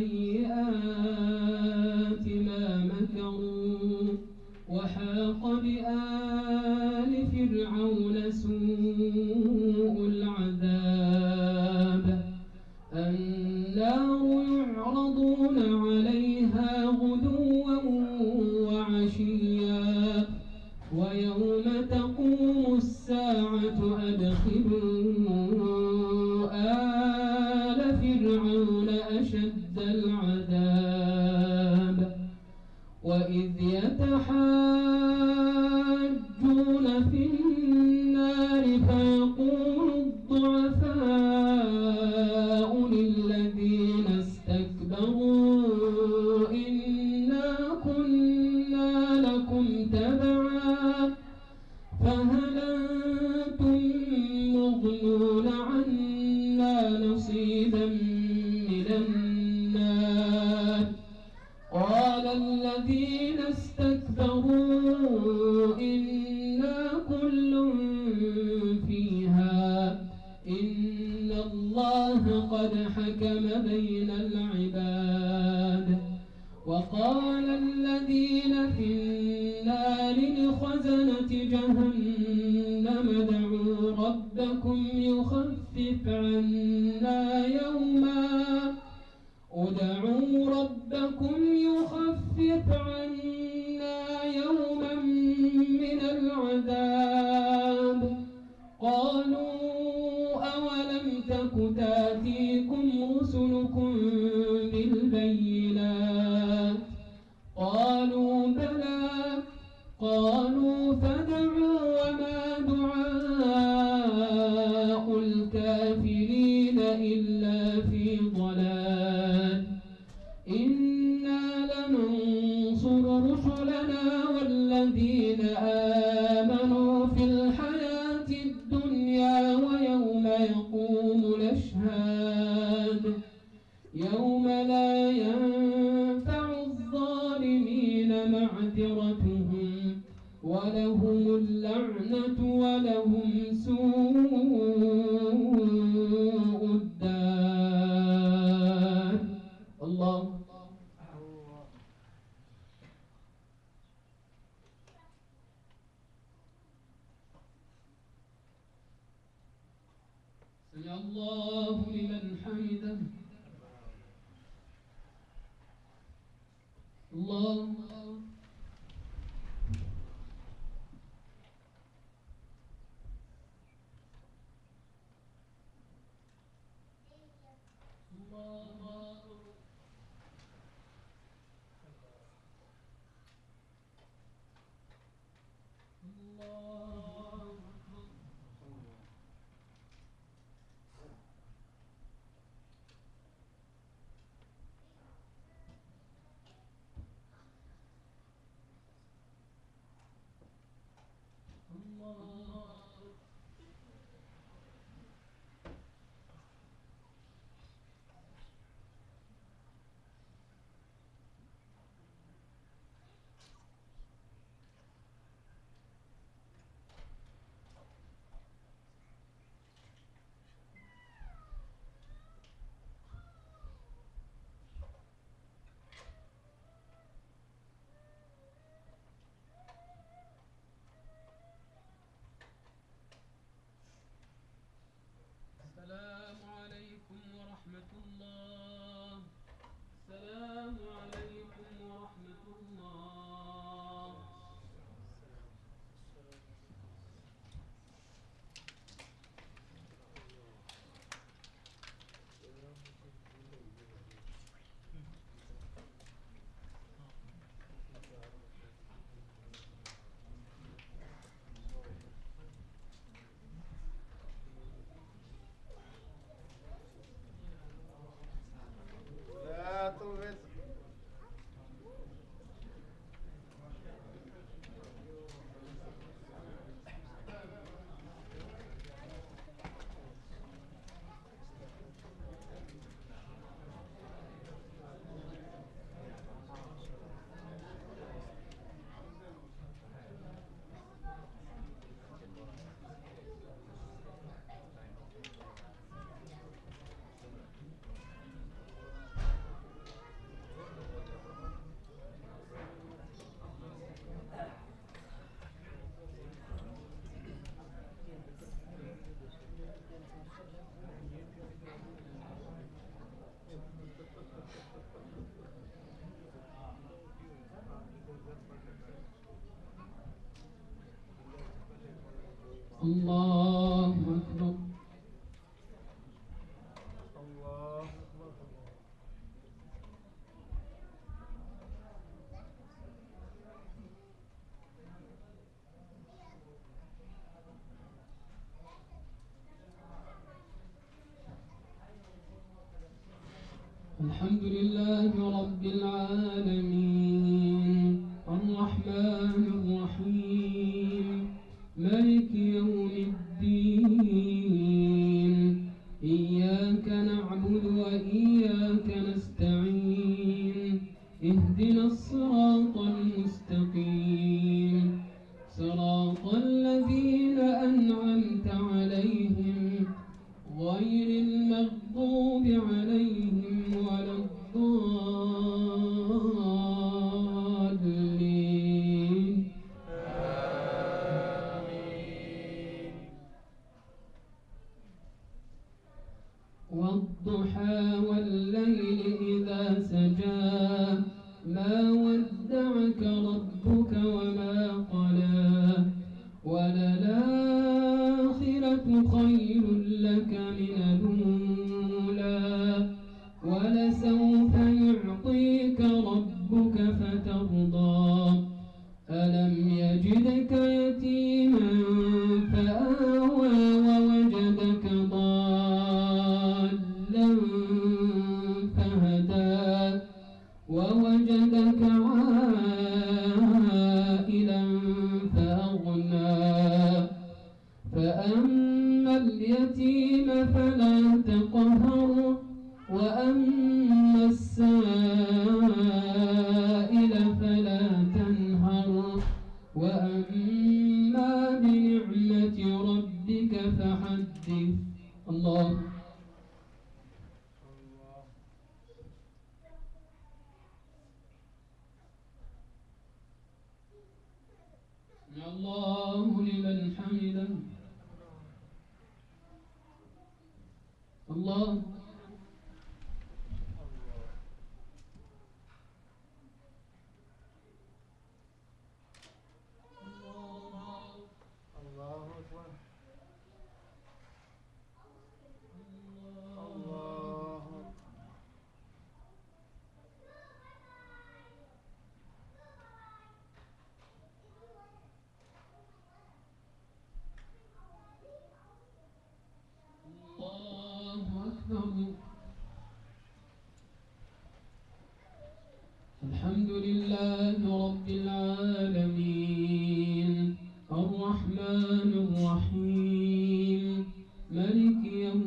سيئات ما مكروا وحاق بآل فرعون سوء العذاب النار يعرضون عليها غدوا وعشيا ويوم تقوم الساعة أدخلوا آل فرعون أشد العذاب وإذ يتحاجون في النار قد حكم بين العباد. وقال الذين في النار لخزنة جهنم ادعوا ربكم يخفف عنا يوما ادعوا ربكم يخفف عنا يوما من العذاب. قالوا أولم تك تأتيكم رسلكم بالبينات قالوا بلى قالوا فادعوا وما دعاء الكافرين إلا في ضلال. إنا لننصر رسلنا والذين آمنوا في الحياة الدنيا ويوم يقوم الأشهاد يوم لا ينفع الظالمين معذرتهم ولهم اللعنة ولهم سوء الدار. الله سمع الله لمن حمده. الله السلام عليكم ورحمة الله. السلام عليكم ورحمة الله. الله أكبر. الله الحمد لله رب العالمين الرحمن الرحيم مالك يوم الدين والضحى والليل إذا سجى ما ودعك ربك وما قلى وللآخرة خير لك من الأولى ولسوف يعطيك ربك فترضى ألم يجدك يتيما فآوى ووجدك ضالا فهدى ووجدك عائلا فأغنى فأما اليتيم فلا تقهر وأما السائل فلا تنهر وأما بنعمة ربك فحدث. الله الله لمن حمده. الله الله أكبر. الله الله أكبر. الحمد لله رب العالمين الرحمن الرحيم ملك يوم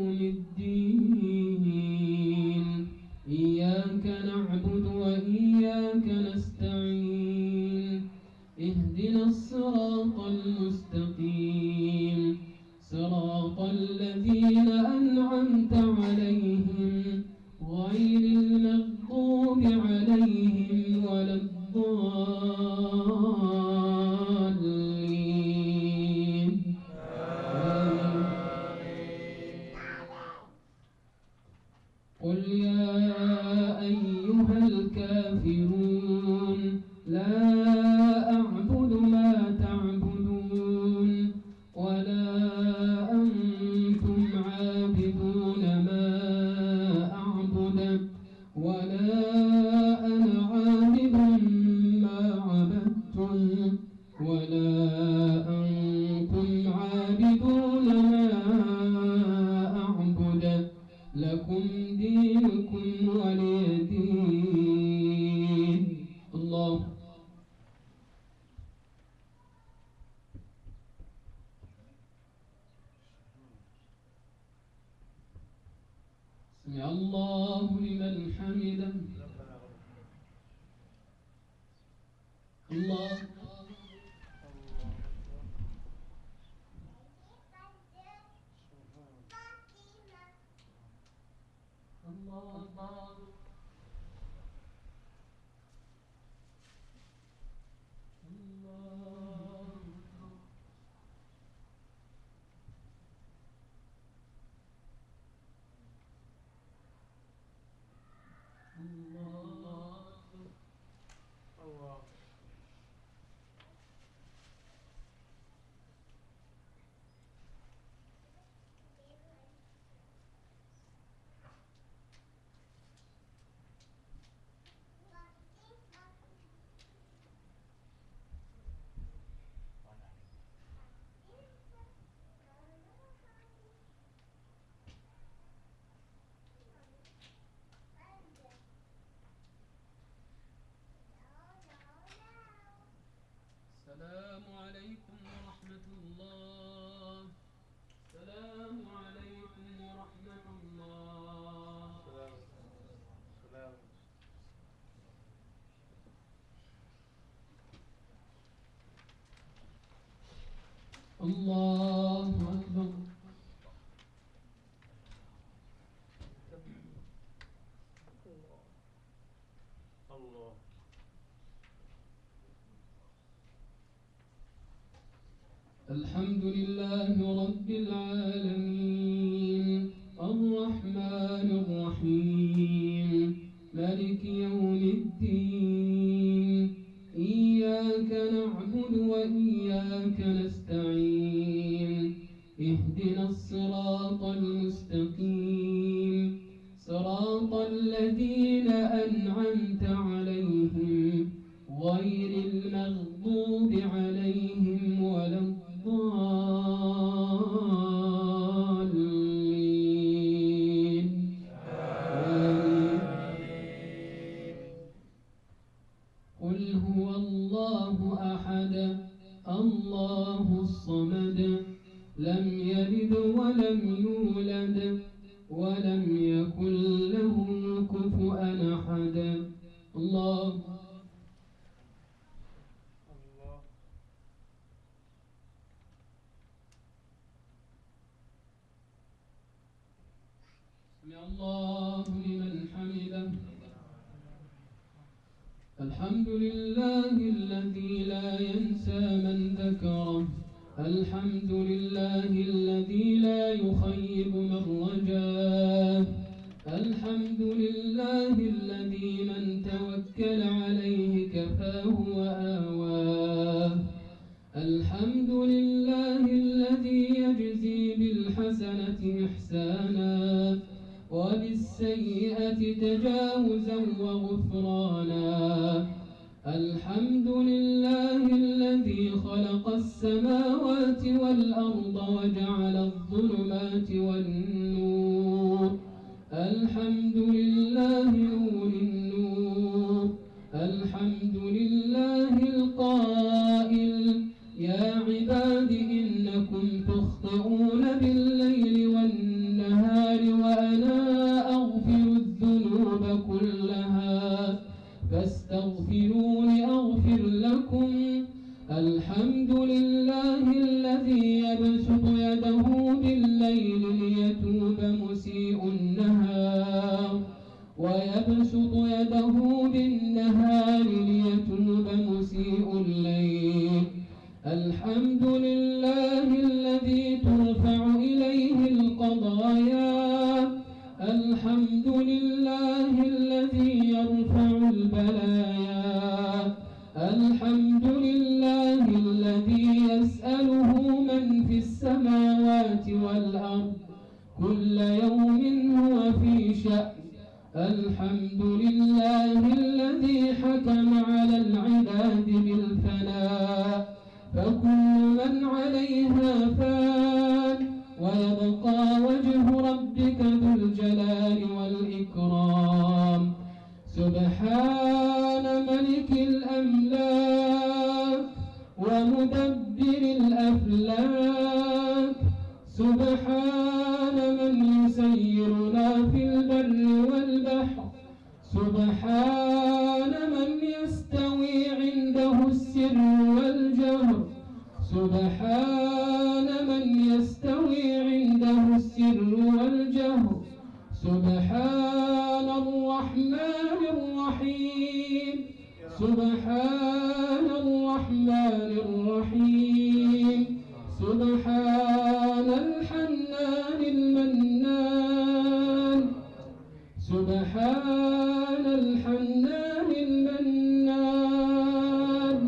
الدين إياك نعبد وإياك نستعين اهدنا الصراط المستقيم صراط الذين أنعمت عليهم غير المغضوب عليهم ولا الضالين. قل يا أيها الكافرون لا أعبد ما تعبدون ولا أنتم عابدون ما أعبد ولا أنا عابد ما عبدتم ولا أنتم عابدون ما أعبد لكم دينكم ولي دين. الله سمع الله لمن حمده. الله الله الله السلام عليكم ورحمة الله. السلام عليكم ورحمة الله. سلام. الله أكبر. الله الحمد لله رب العالمين الرحمن اهدنا الصراط المستقيم صراط الذين أنعمت عليهم غير المغضوب عليهم ولا الضالين آمين. قل هو الله أحد الله الصمد لم يلد ولم يولد ولم يكن له كفؤا أحد. الله سمع الله لمن حمده. الحمد لله الذي لا ينسى من ذكره. الحمد لله الذي لا يخيب من رجاه. الحمد لله الذي من توكل عليه كفاه وآواه. الحمد لله الذي يجزي بالحسنة إحسانا وبالسيئة تجاوزا وغفرانا. الحمد لله الذي خلق السماوات والأرض وجعل الظلمات والنور. الحمد لله نور النور. الحمد لله القائل يا عباد إنكم تخطئون بالليل والنهار وأنا أغفر الذنوب كلها فاستغفروني أغفر لكم. الحمد لله الذي يبسط يده بالليل ليتوب مسيء النهار ويبسط يده بالنهار ليتوب مسيء الليل. الحمد لله الذي ترفع إليه القضايا. الحمد لله الذي يرفع البلايا. الحمد لله الذي يسأله من في السماوات والأرض كل يوم هو في شأن. الحمد لله الذي حكم على العباد بالفناء فكل من عليها فان ويبقى وجه ربك ذو الجلال والإكرام. سبحان ملك الأملاك ومدبر الأفلاك. سبحان من يسيرنا في البر والبحر. سبحان من يستوي عنده السر والجهر. سبحان من يستوي عنده السر والجهر. سبحان الرحمن الرحيم. سبحان الرحمن الرحيم. سبحان الحنان المنان. سبحان الحنان المنان.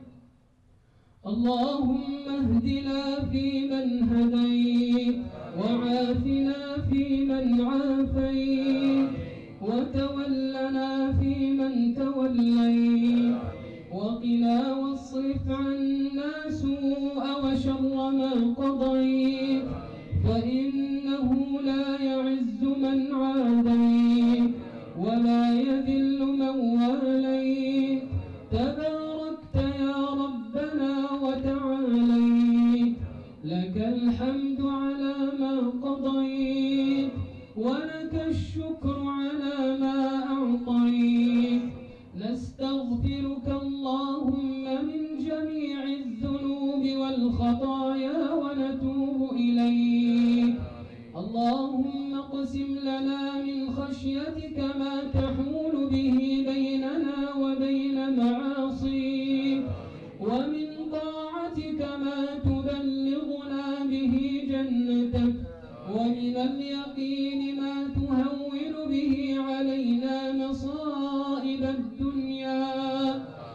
اللهم اهدنا فيمن هديت وعافنا فيمن عافيت وتولنا فيمن توليت وقنا واصرف عنا سوء وشر ما قضيت فإنه لا يعز من عاديت ولا يذل من واليت. تباركت يا ربنا وتعاليت. لك الحمد على ما قضيت ولك الشكر على ما أعطيت. نستغفرك اللهم من جميع الذنوب والخطايا ونتوب إليك. اللهم اقسم لنا من خشيتك ما تحول به بيننا وبين معاصيك ومن طاعتك ما تبلغنا به جنتك ومن اليقين ما تهون به علينا مصائب الدنيا.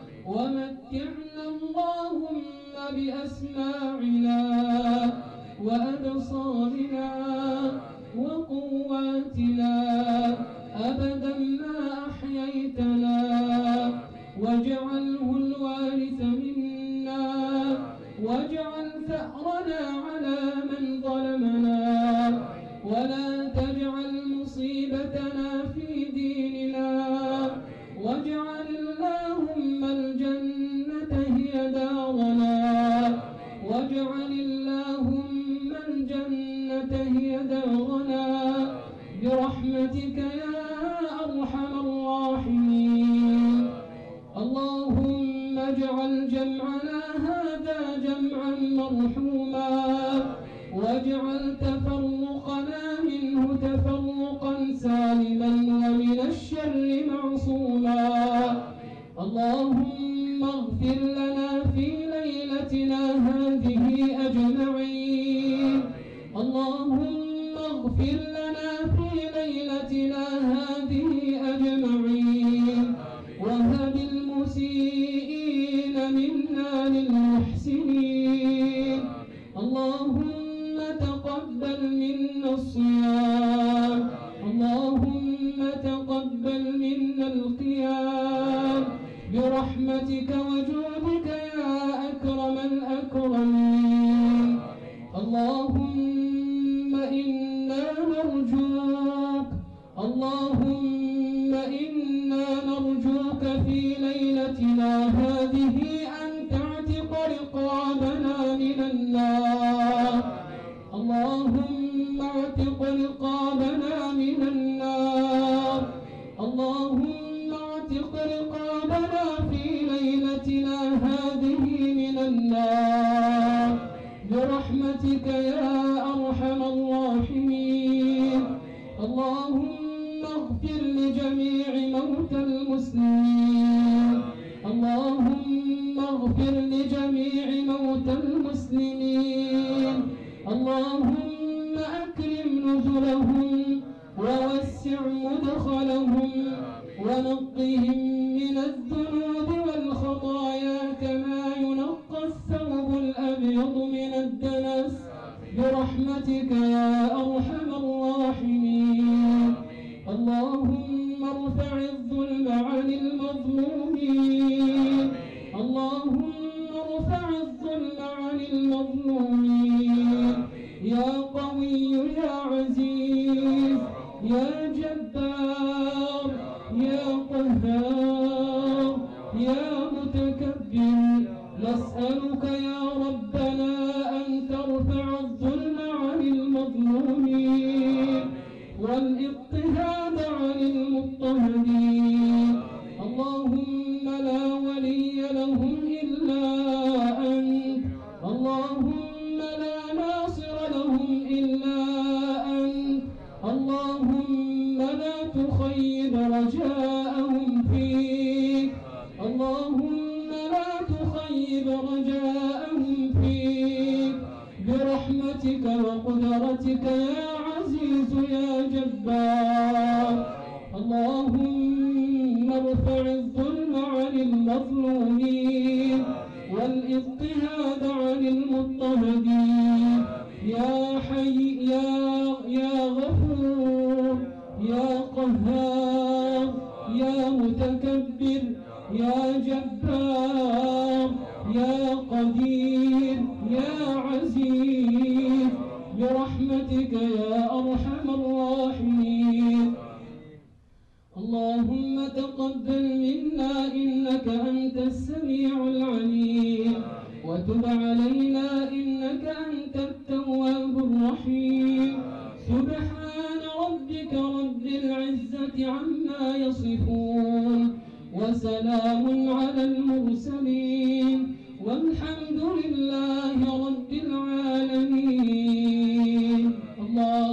ومتعنا اللهم بأسماعنا أبصارنا وقواتنا أبدا ما أحييتنا واجعله الوارث منا واجعل ثأرنا على من ظلمنا ولا تجعل مصيبتنا في ديننا واجعل اللهم الجنة هي دارنا واجعل اللهم الجنة هي دارنا برحمتك يا أرحم الراحمين. اللهم اجعل جمعنا هذا جمعا مرحوما واجعل تفرقنا منه تفرقا سالما ومن الشر معصوما. اللهم اغفر لنا في ليلتنا هذه أجمعين. اللهم اغفر لنا في ليلتنا هذه أجمعين وهب المسيئين منا للمحسنين. اللهم تقبل منا الصيام اللهم تقبل منا القيام برحمتك وجودك يا أكرم الأكرمين. اللهم إنا نرجوك اللهم إنا نرجوك في ليلتنا هذه أن تعتق رقابنا من النار. اللهم اعتق رقابنا من النار. اللهم اعتق رقابنا في ليلتنا هذه من النار برحمتك يا أرحم الراحمين. اللهم اغفر لجميع موتى المسلمين. اللهم اغفر لجميع موتى المسلمين. اللهم أكرم نزلهم ووسع مدخلهم ونقهم من الذنوب والخطايا كما ينقى الثوب الأبيض من الدنس برحمتك يا أرحم الراحمين. اللهم ارفع الظلم عن المظلومين. اللهم ارفع الظلم عن المظلومين يا قوي يا عزيز يا جبار يا قهار يا متكبر. نسألك يا ربنا أن ترفع الظلم عن المظلومين والاضطهاد عن المضطهدين. اللهم لا ولي لهم إلا أنت. اللهم لا ناصر لهم إلا أنت. اللهم لا تخيب رجاءهم فيك. اللهم لا تخيب رجاءهم فيك برحمتك وقدرتك يا عزيز يا جبار. اللهم ارفع الظلم عن المظلومين والاضطهاد عن المضطهدين يا حي يا يا غفور يا قهار يا متكبر يا جبار يا قدير يا عزيز برحمتك يا أرحم الراحمين. اللهم تقبل منا إنك أنت السميع العليم وتب علينا إنك أنت التواب الرحيم. سبحان ربك رب العزة عما يصفون وسلام على المرسلين والحمد لله رب العالمين. الله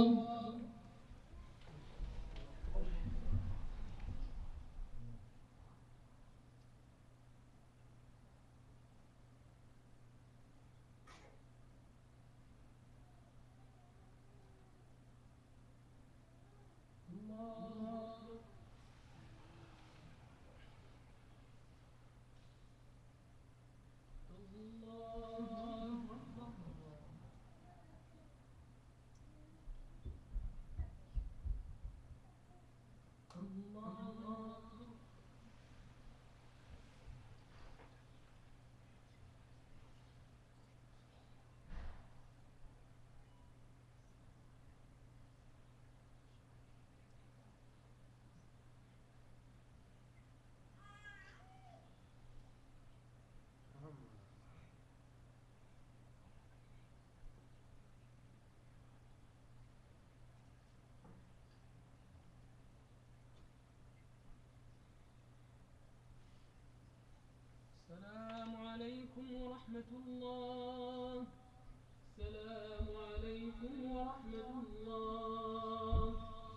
عليكم ورحمة الله. السلام عليكم ورحمة الله.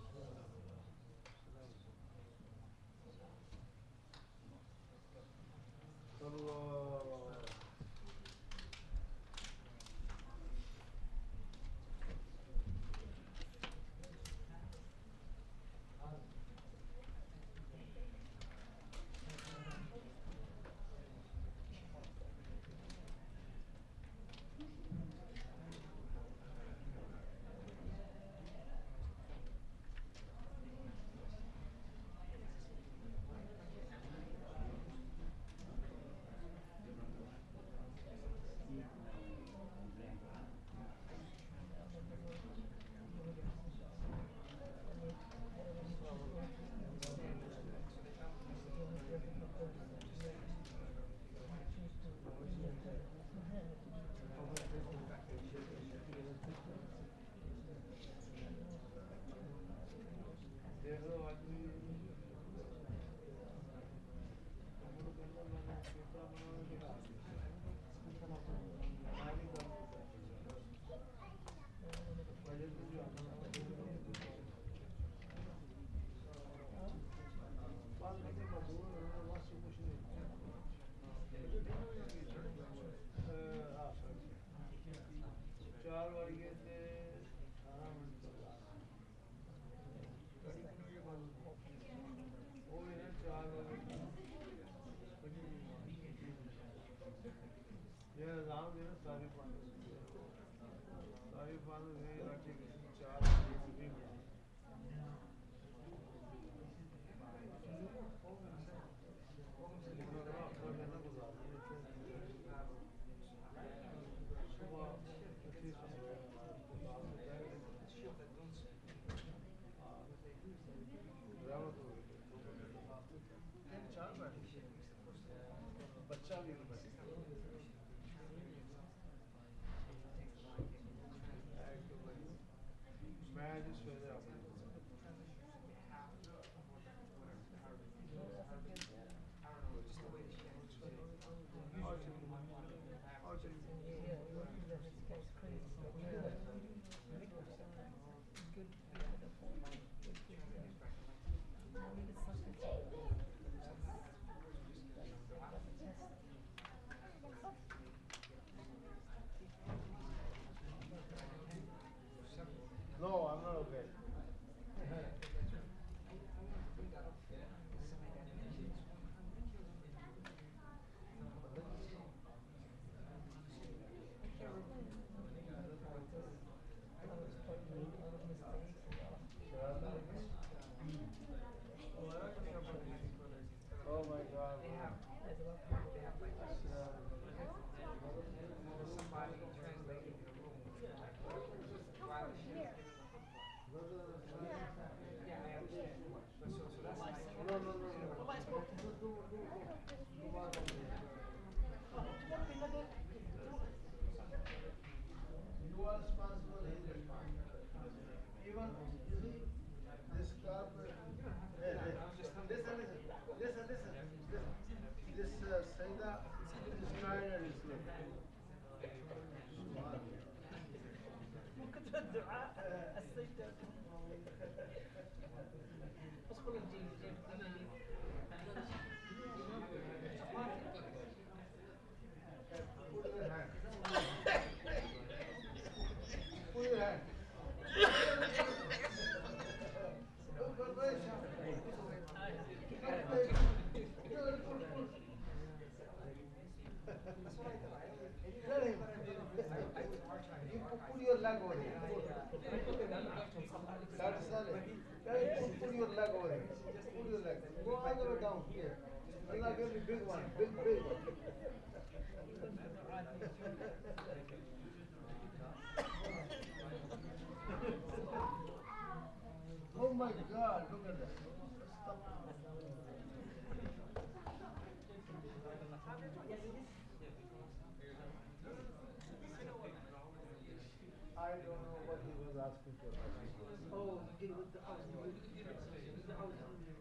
No, I'm not okay. Oh my God. No, no, no, no. You are responsible, he is responsible. Even, you see, this carpet, hey, hey, listen, listen, listen, listen, listen. This uh, Saida is tired and is late. ممكن الدعاء السيدة ادخل الجيل جيب Put your hand. Put your hand. Tell him. You put your leg over here. That's Saleh. Tell him put your leg over here. Put your leg. Go all the way down here. Allah give me big one. Big, big one. Oh my God, look at that. Stop. I don't know what he was asking for. Oh, deal with the house. The house.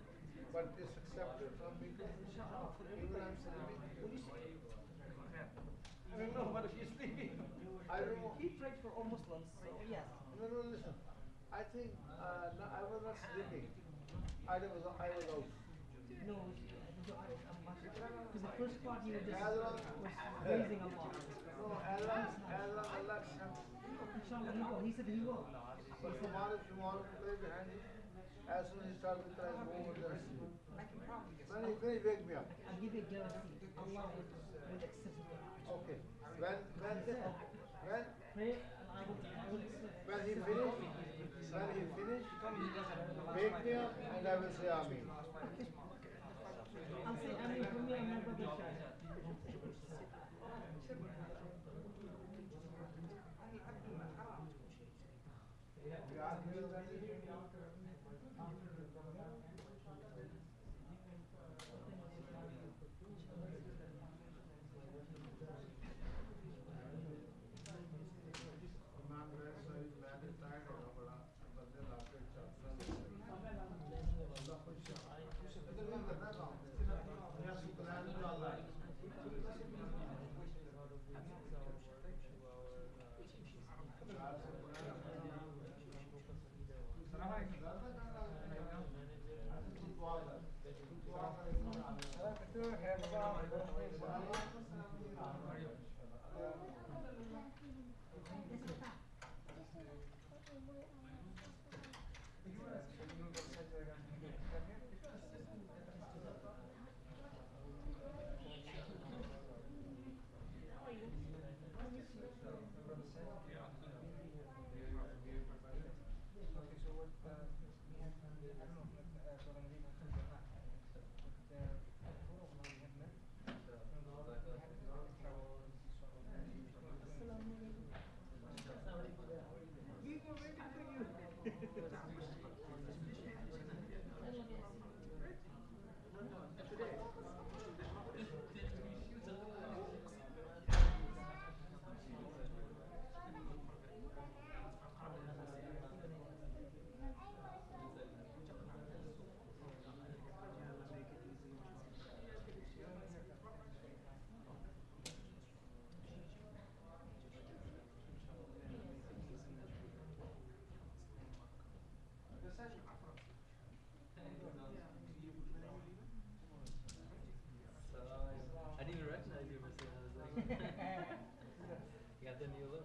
But it's accepted from me. Even I'm saying, police. don't know, but if you're sleeping. I don't know. He prayed for all Muslims, so yes. No, no, listen. I think uh, no, I was not sleeping. I was I was out. No, because the first part you were just As long, was praising Allah. no, as long, as long Allah accepts. Inshallah, he will. He said he will. But tomorrow, tomorrow, play behind him. As soon as he starts with tries go over there. I can promise you. When he finish, wake me up. I'll give you a guarantee. Allah will, will accept it. Okay. When when when Pray and I will, I will accept. when he finish, when he finish, wake me up and I will say Amen. I'll say Amin for me and my brother Shah. I didn't even recognize you for saying that. You got the new look.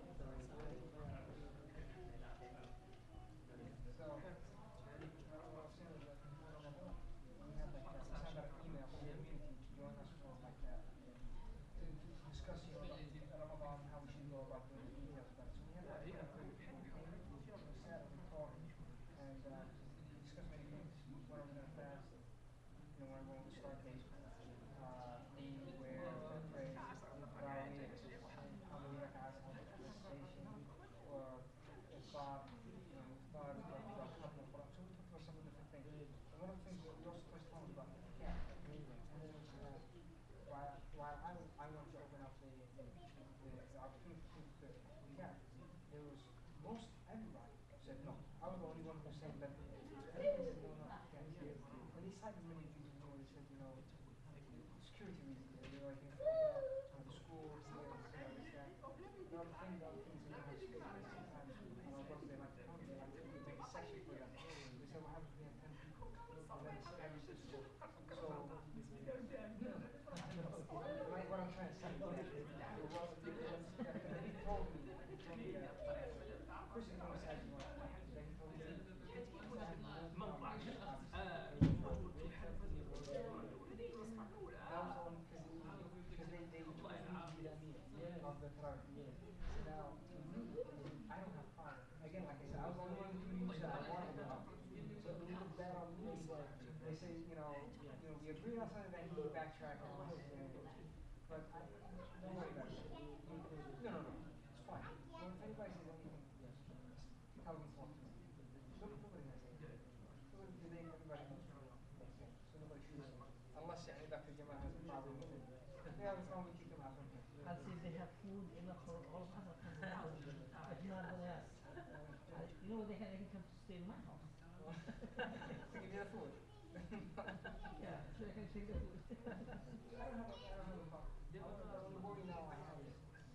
I'll see if they have food enough for all of us. If not, then yes. Uh, you know, they can, they can come to stay in my house. Give you the food. Yeah, so they can take the food. I don't have a, I don't have a problem. The only worry now I have is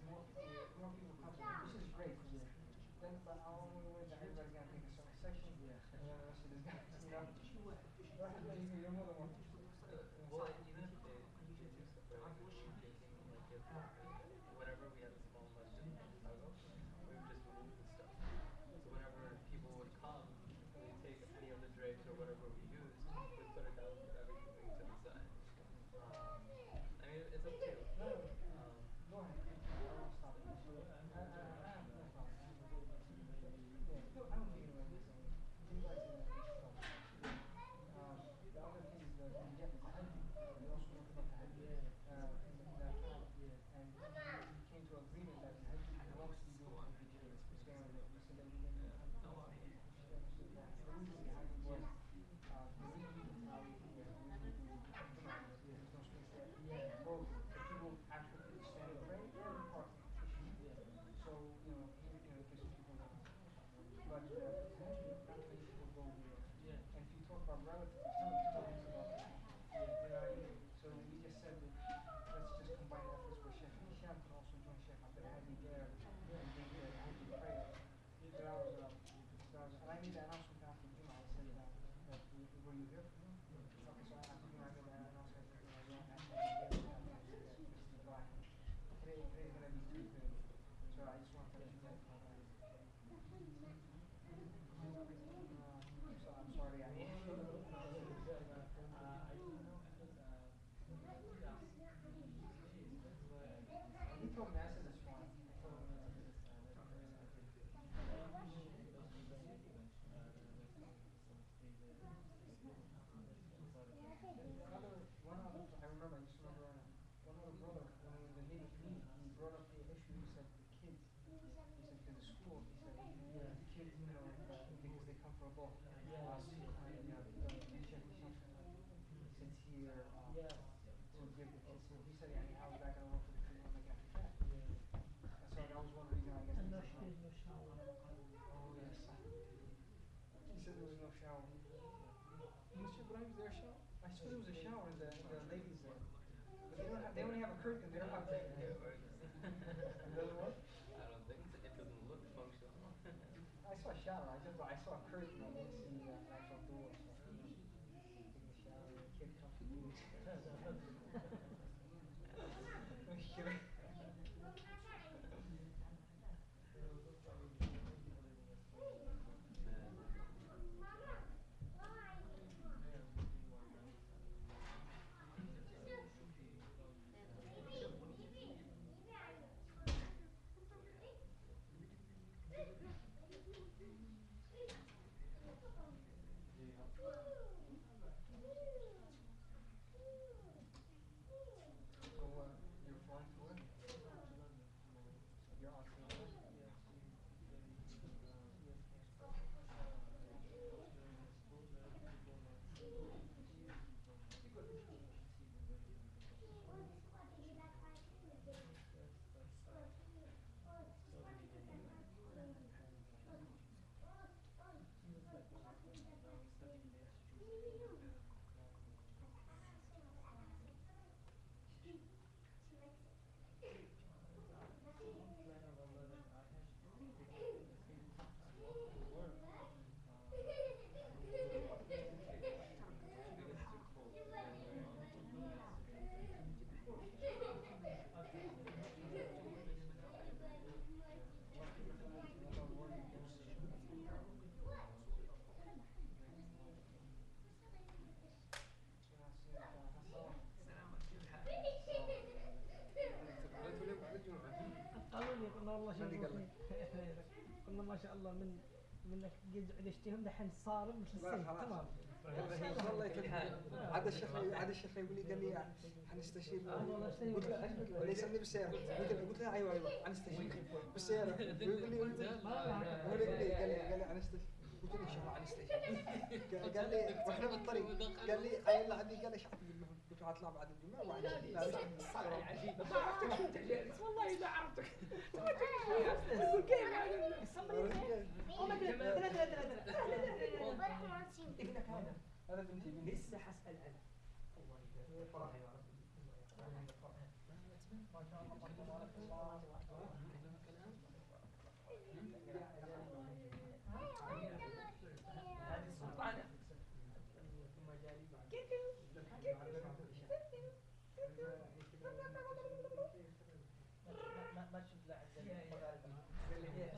when we went, everybody's gonna take a certain section, and then the rest of this guy, you know. Right, but you- you're more than welcome. Well, even if they, they took separate, like, they came, like, if, whenever we had a small masjid in Chicago, we would just remove the stuff. So whenever people would come, they take any of the drapes or whatever we used, we put it down, put everything to the side. Um, I mean, it's up to you. Um, Go ahead. I won't stop you. I, I, I have no problem. Yeah, no, I don't think it was this. Things like that. Um, the other thing is that we get the tahajjud. We also talk about tahajjud. Uh, in the- in that time. And we came to agreement that tahajjud belongs to you and the Jews. We said that we said that we didn't have to. The reason behind it was, uh, the reason we Tarawih here, the reason we do Jumu'ah, there's no space there. Both the people actually stand and pray and park. So, you know, you know, there's some people that, but uh, tahajjud, not many people go there. And if you talk about relatives, some people talk about, you know what I mean? So we just said that let's just combine efforts with Sheikh Hisham can also join Sheikh Abdul Hadi there and bring the tahajjud prayer. So that was, uh, so that was, and I made that announcement after Juma. I said that, that we, were you here? Okay, so after Juma I made that announcement. You know, yeah, and, and, and, and, and, this is the black. Today, today's gonna be Tuesday. So I just want to let you guys know that. Uh, so I'm sorry, I he told me I said it's fine. I told him that it's Another, one other, I remember, I just remember right now. One other brother, when we were in the Navy community, he brought up the issue. He said the kids, he said to the school, he said the kids, you know, uh, because they come from both. Uh, and, you know, the teacher, the chief, he sits here um, to give the kids. So he said, yeah, how is that gonna work for the kids when they get to that? And so that was one reason I guess. And no he said, shade, no shower. oh yes. He said there was no shower. Mister Ibrahim, is there a shower? I swear there was a shower in the, in the ladies there. But they don't have, they only have a curtain, they don't have the. It doesn't work? I don't think so. It doesn't look functional. I saw a shower, I just, I saw a curtain, I didn't see the actual door, so. Taking a shower, the kid comes to me. I'm kidding. So, uh, you're flying to where? You're off to where? قالوا لي قلنا والله شوف قلنا ما شاء الله من منك قد عدشتهم دحين صارم مثل السيف تمام. والله يتلحق. عاد الشيخ عاد الشيخ يقول لي قال لي حنستشير. قلت له ليس مني بالسيارة. قلت له قلت له ايوه ايوه حنستشير بالسيارة. يقول لي هو يقول لي قال لي قال لي حنستشير. قلت له ان شاء الله حنستشير. قال لي واحنا بالطريق قال لي قايل لعبي قال لي ايش حتقول لهم؟ قلت له حطلع بعد الجمعة وبعد والله إذا عرفتك تقول كيف يعني والله ثلاثة ثلاثة ثلاثة هذا بنتي بنتي لسه حسأل أنا فرح ما شاء الله تبارك الله ما ما شفت لا عند المغاربة اللي هي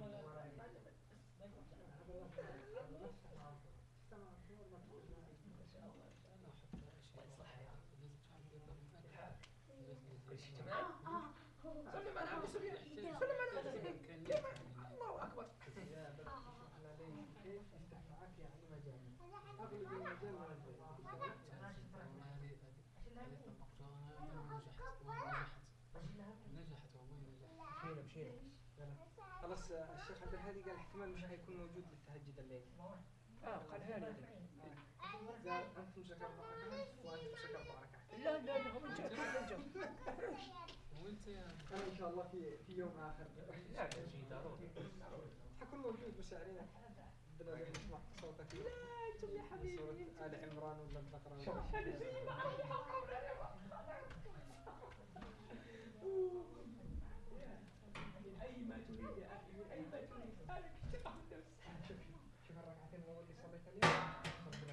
صلي معنا عبد السفيان صلي معنا عبد السفيان كيف الله اكبر كيف يفتح معك يعني مجال اغلب المجال نجحت والله نجحت مشينا مشينا خلاص الشيخ عبد الهادي قال احتمال مش حيكون موجود للتهجد الليل اه قال هاني قال انتم سكر ركعات وانتم سكر ركعات لا لا لا هم جاء كل الجو وانت يا انا ان شاء الله في في يوم اخر لا شيء ضروري ضروري حكون موجود بس علينا بدنا نسمع صوتك لا انتم يا حبيبي سورة آل عمران ولا البقرة اي ما تريد يا اخي اي ما تريد هذا تفهم النفس شوف شوف الركعتين الاول اللي صليت اليوم ربنا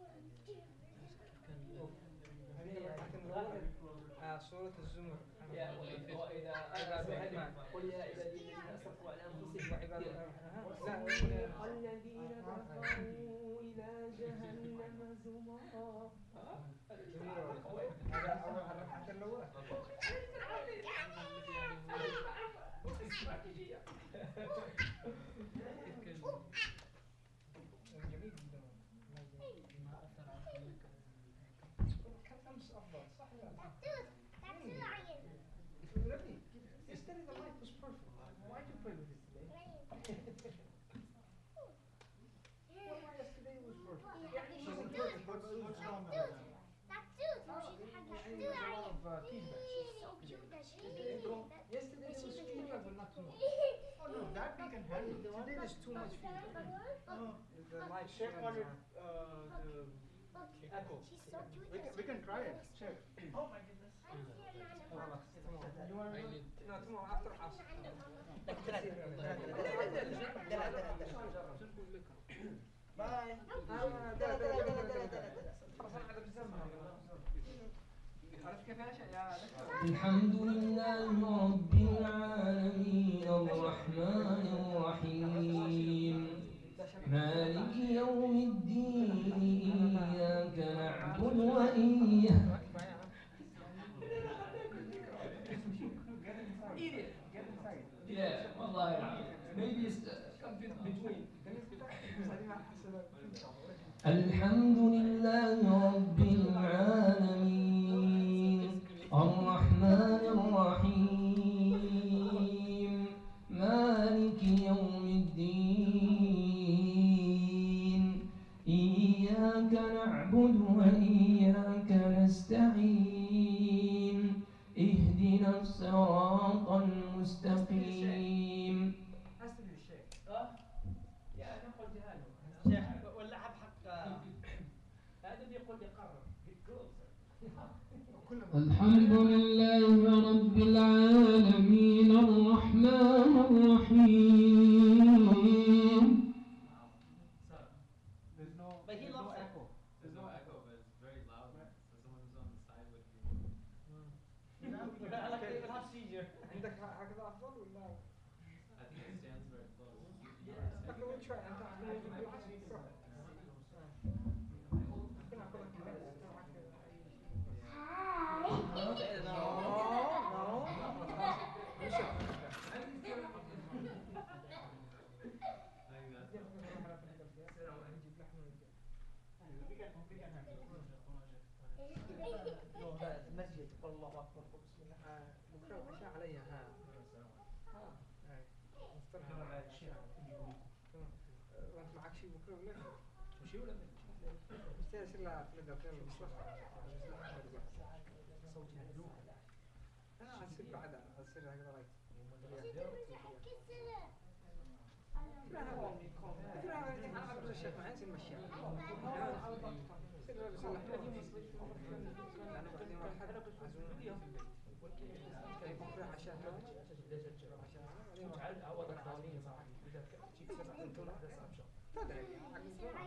يعلم هذه الركعتين الاول آه سورة الزمر يا واذا عباد الرحمن قل يا عبادي الذين اسرفوا على انفسهم وعباد لا الذين كفروا الى جهنم زمرا هذا اول الركعتين الاولى استراتيجية جميل جدا ما اثر على كان امس افضل صح ولا لا؟ That's too lion. Really? Yesterday the light was perfect. Why did you play with it today? Well, yesterday was perfect. Wasn't perfect, but it was wrong. That's cute. And there was a lot of uh, feedback. So cute that she Yesterday there was feedback, but not too much. Oh no, that we can handle. Today there's too much feedback. Oh, The light check on shines it. Uh, the echo. She's so cute. We can, we can try it. Check. Oh my goodness. خلاص تمام. You want to? No, tomorrow after us. باي. عرفت كيف يا الحمد لله رب العالمين الرحمن الرحيم مالك يوم الدين إياك نعبد وإياك Yeah, والله العظيم. Maybe it's uh, between. الحمد لله رب العالمين الرحمن الرحيم مالك يوم الدين إياك نعبد وإياك نستعين اهدنا الصراط المستقيم. أسأل الشيخ. يا انا قلتها له شيخ واللعب حق هذا اللي يقول لي قرب الحمد لله رب العالمين الرحمن الرحيم. There's no. But he there's no loves echo. There's no echo, but it's very loud. So someone who's on the side would hear. like they will have seizure. عندك هكذا أفضل ولا؟ I think it stands very close. لكن وين شوي أنت عقلك روح. كنا عقلك كمان. No, المسجد قل الله أكبر بسم الله. بكرة العشاء علي ها. وأنت معك شيء بكرة ولا؟ مشي ولا لا؟ مستاهل يصير لها في الدكتور المصلحة. صوتي هدوء أنا أصير بعدها أصير هكذا رايت. لا هذا لا هذا أنا أقول الشيخ معي نصير مشي. سير بس الله. أنا بعدين راح أحد عزومة في البيت. بكرة عشاء هذا. عشاء هذا. تعال عوض الثانية معك إذا تجيك سبعة أنتم هذا أبشر تدري.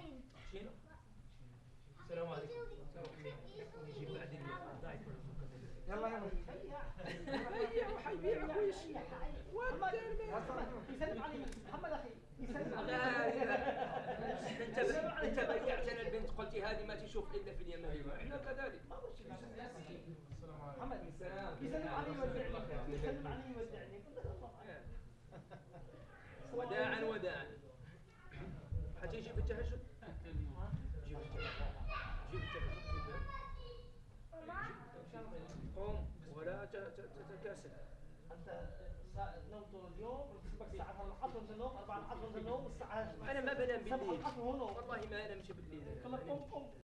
شيلو السلام عليكم. يجيب بعدين دايبر يلا يلا هيا وحيبيعك ويش محمد يسلم علي محمد اخي يسلم علي انت انت بيعتنا البنت قلتي هذه ما تشوف الا في اليمن واحنا كذلك. محمد يسلم علي يودعني يسلم علي يودعني وداعا وداعا. حتيجي في التهجد؟ جيب التهجد جيب التهجد قوم ولا تتكاسل. انت نمت اليوم الساعة العصر النوم أربعة العصر النوم الساعة انا ما بنام بالليل سبعة العصر هنا والله ما انامش بالليل. قم قم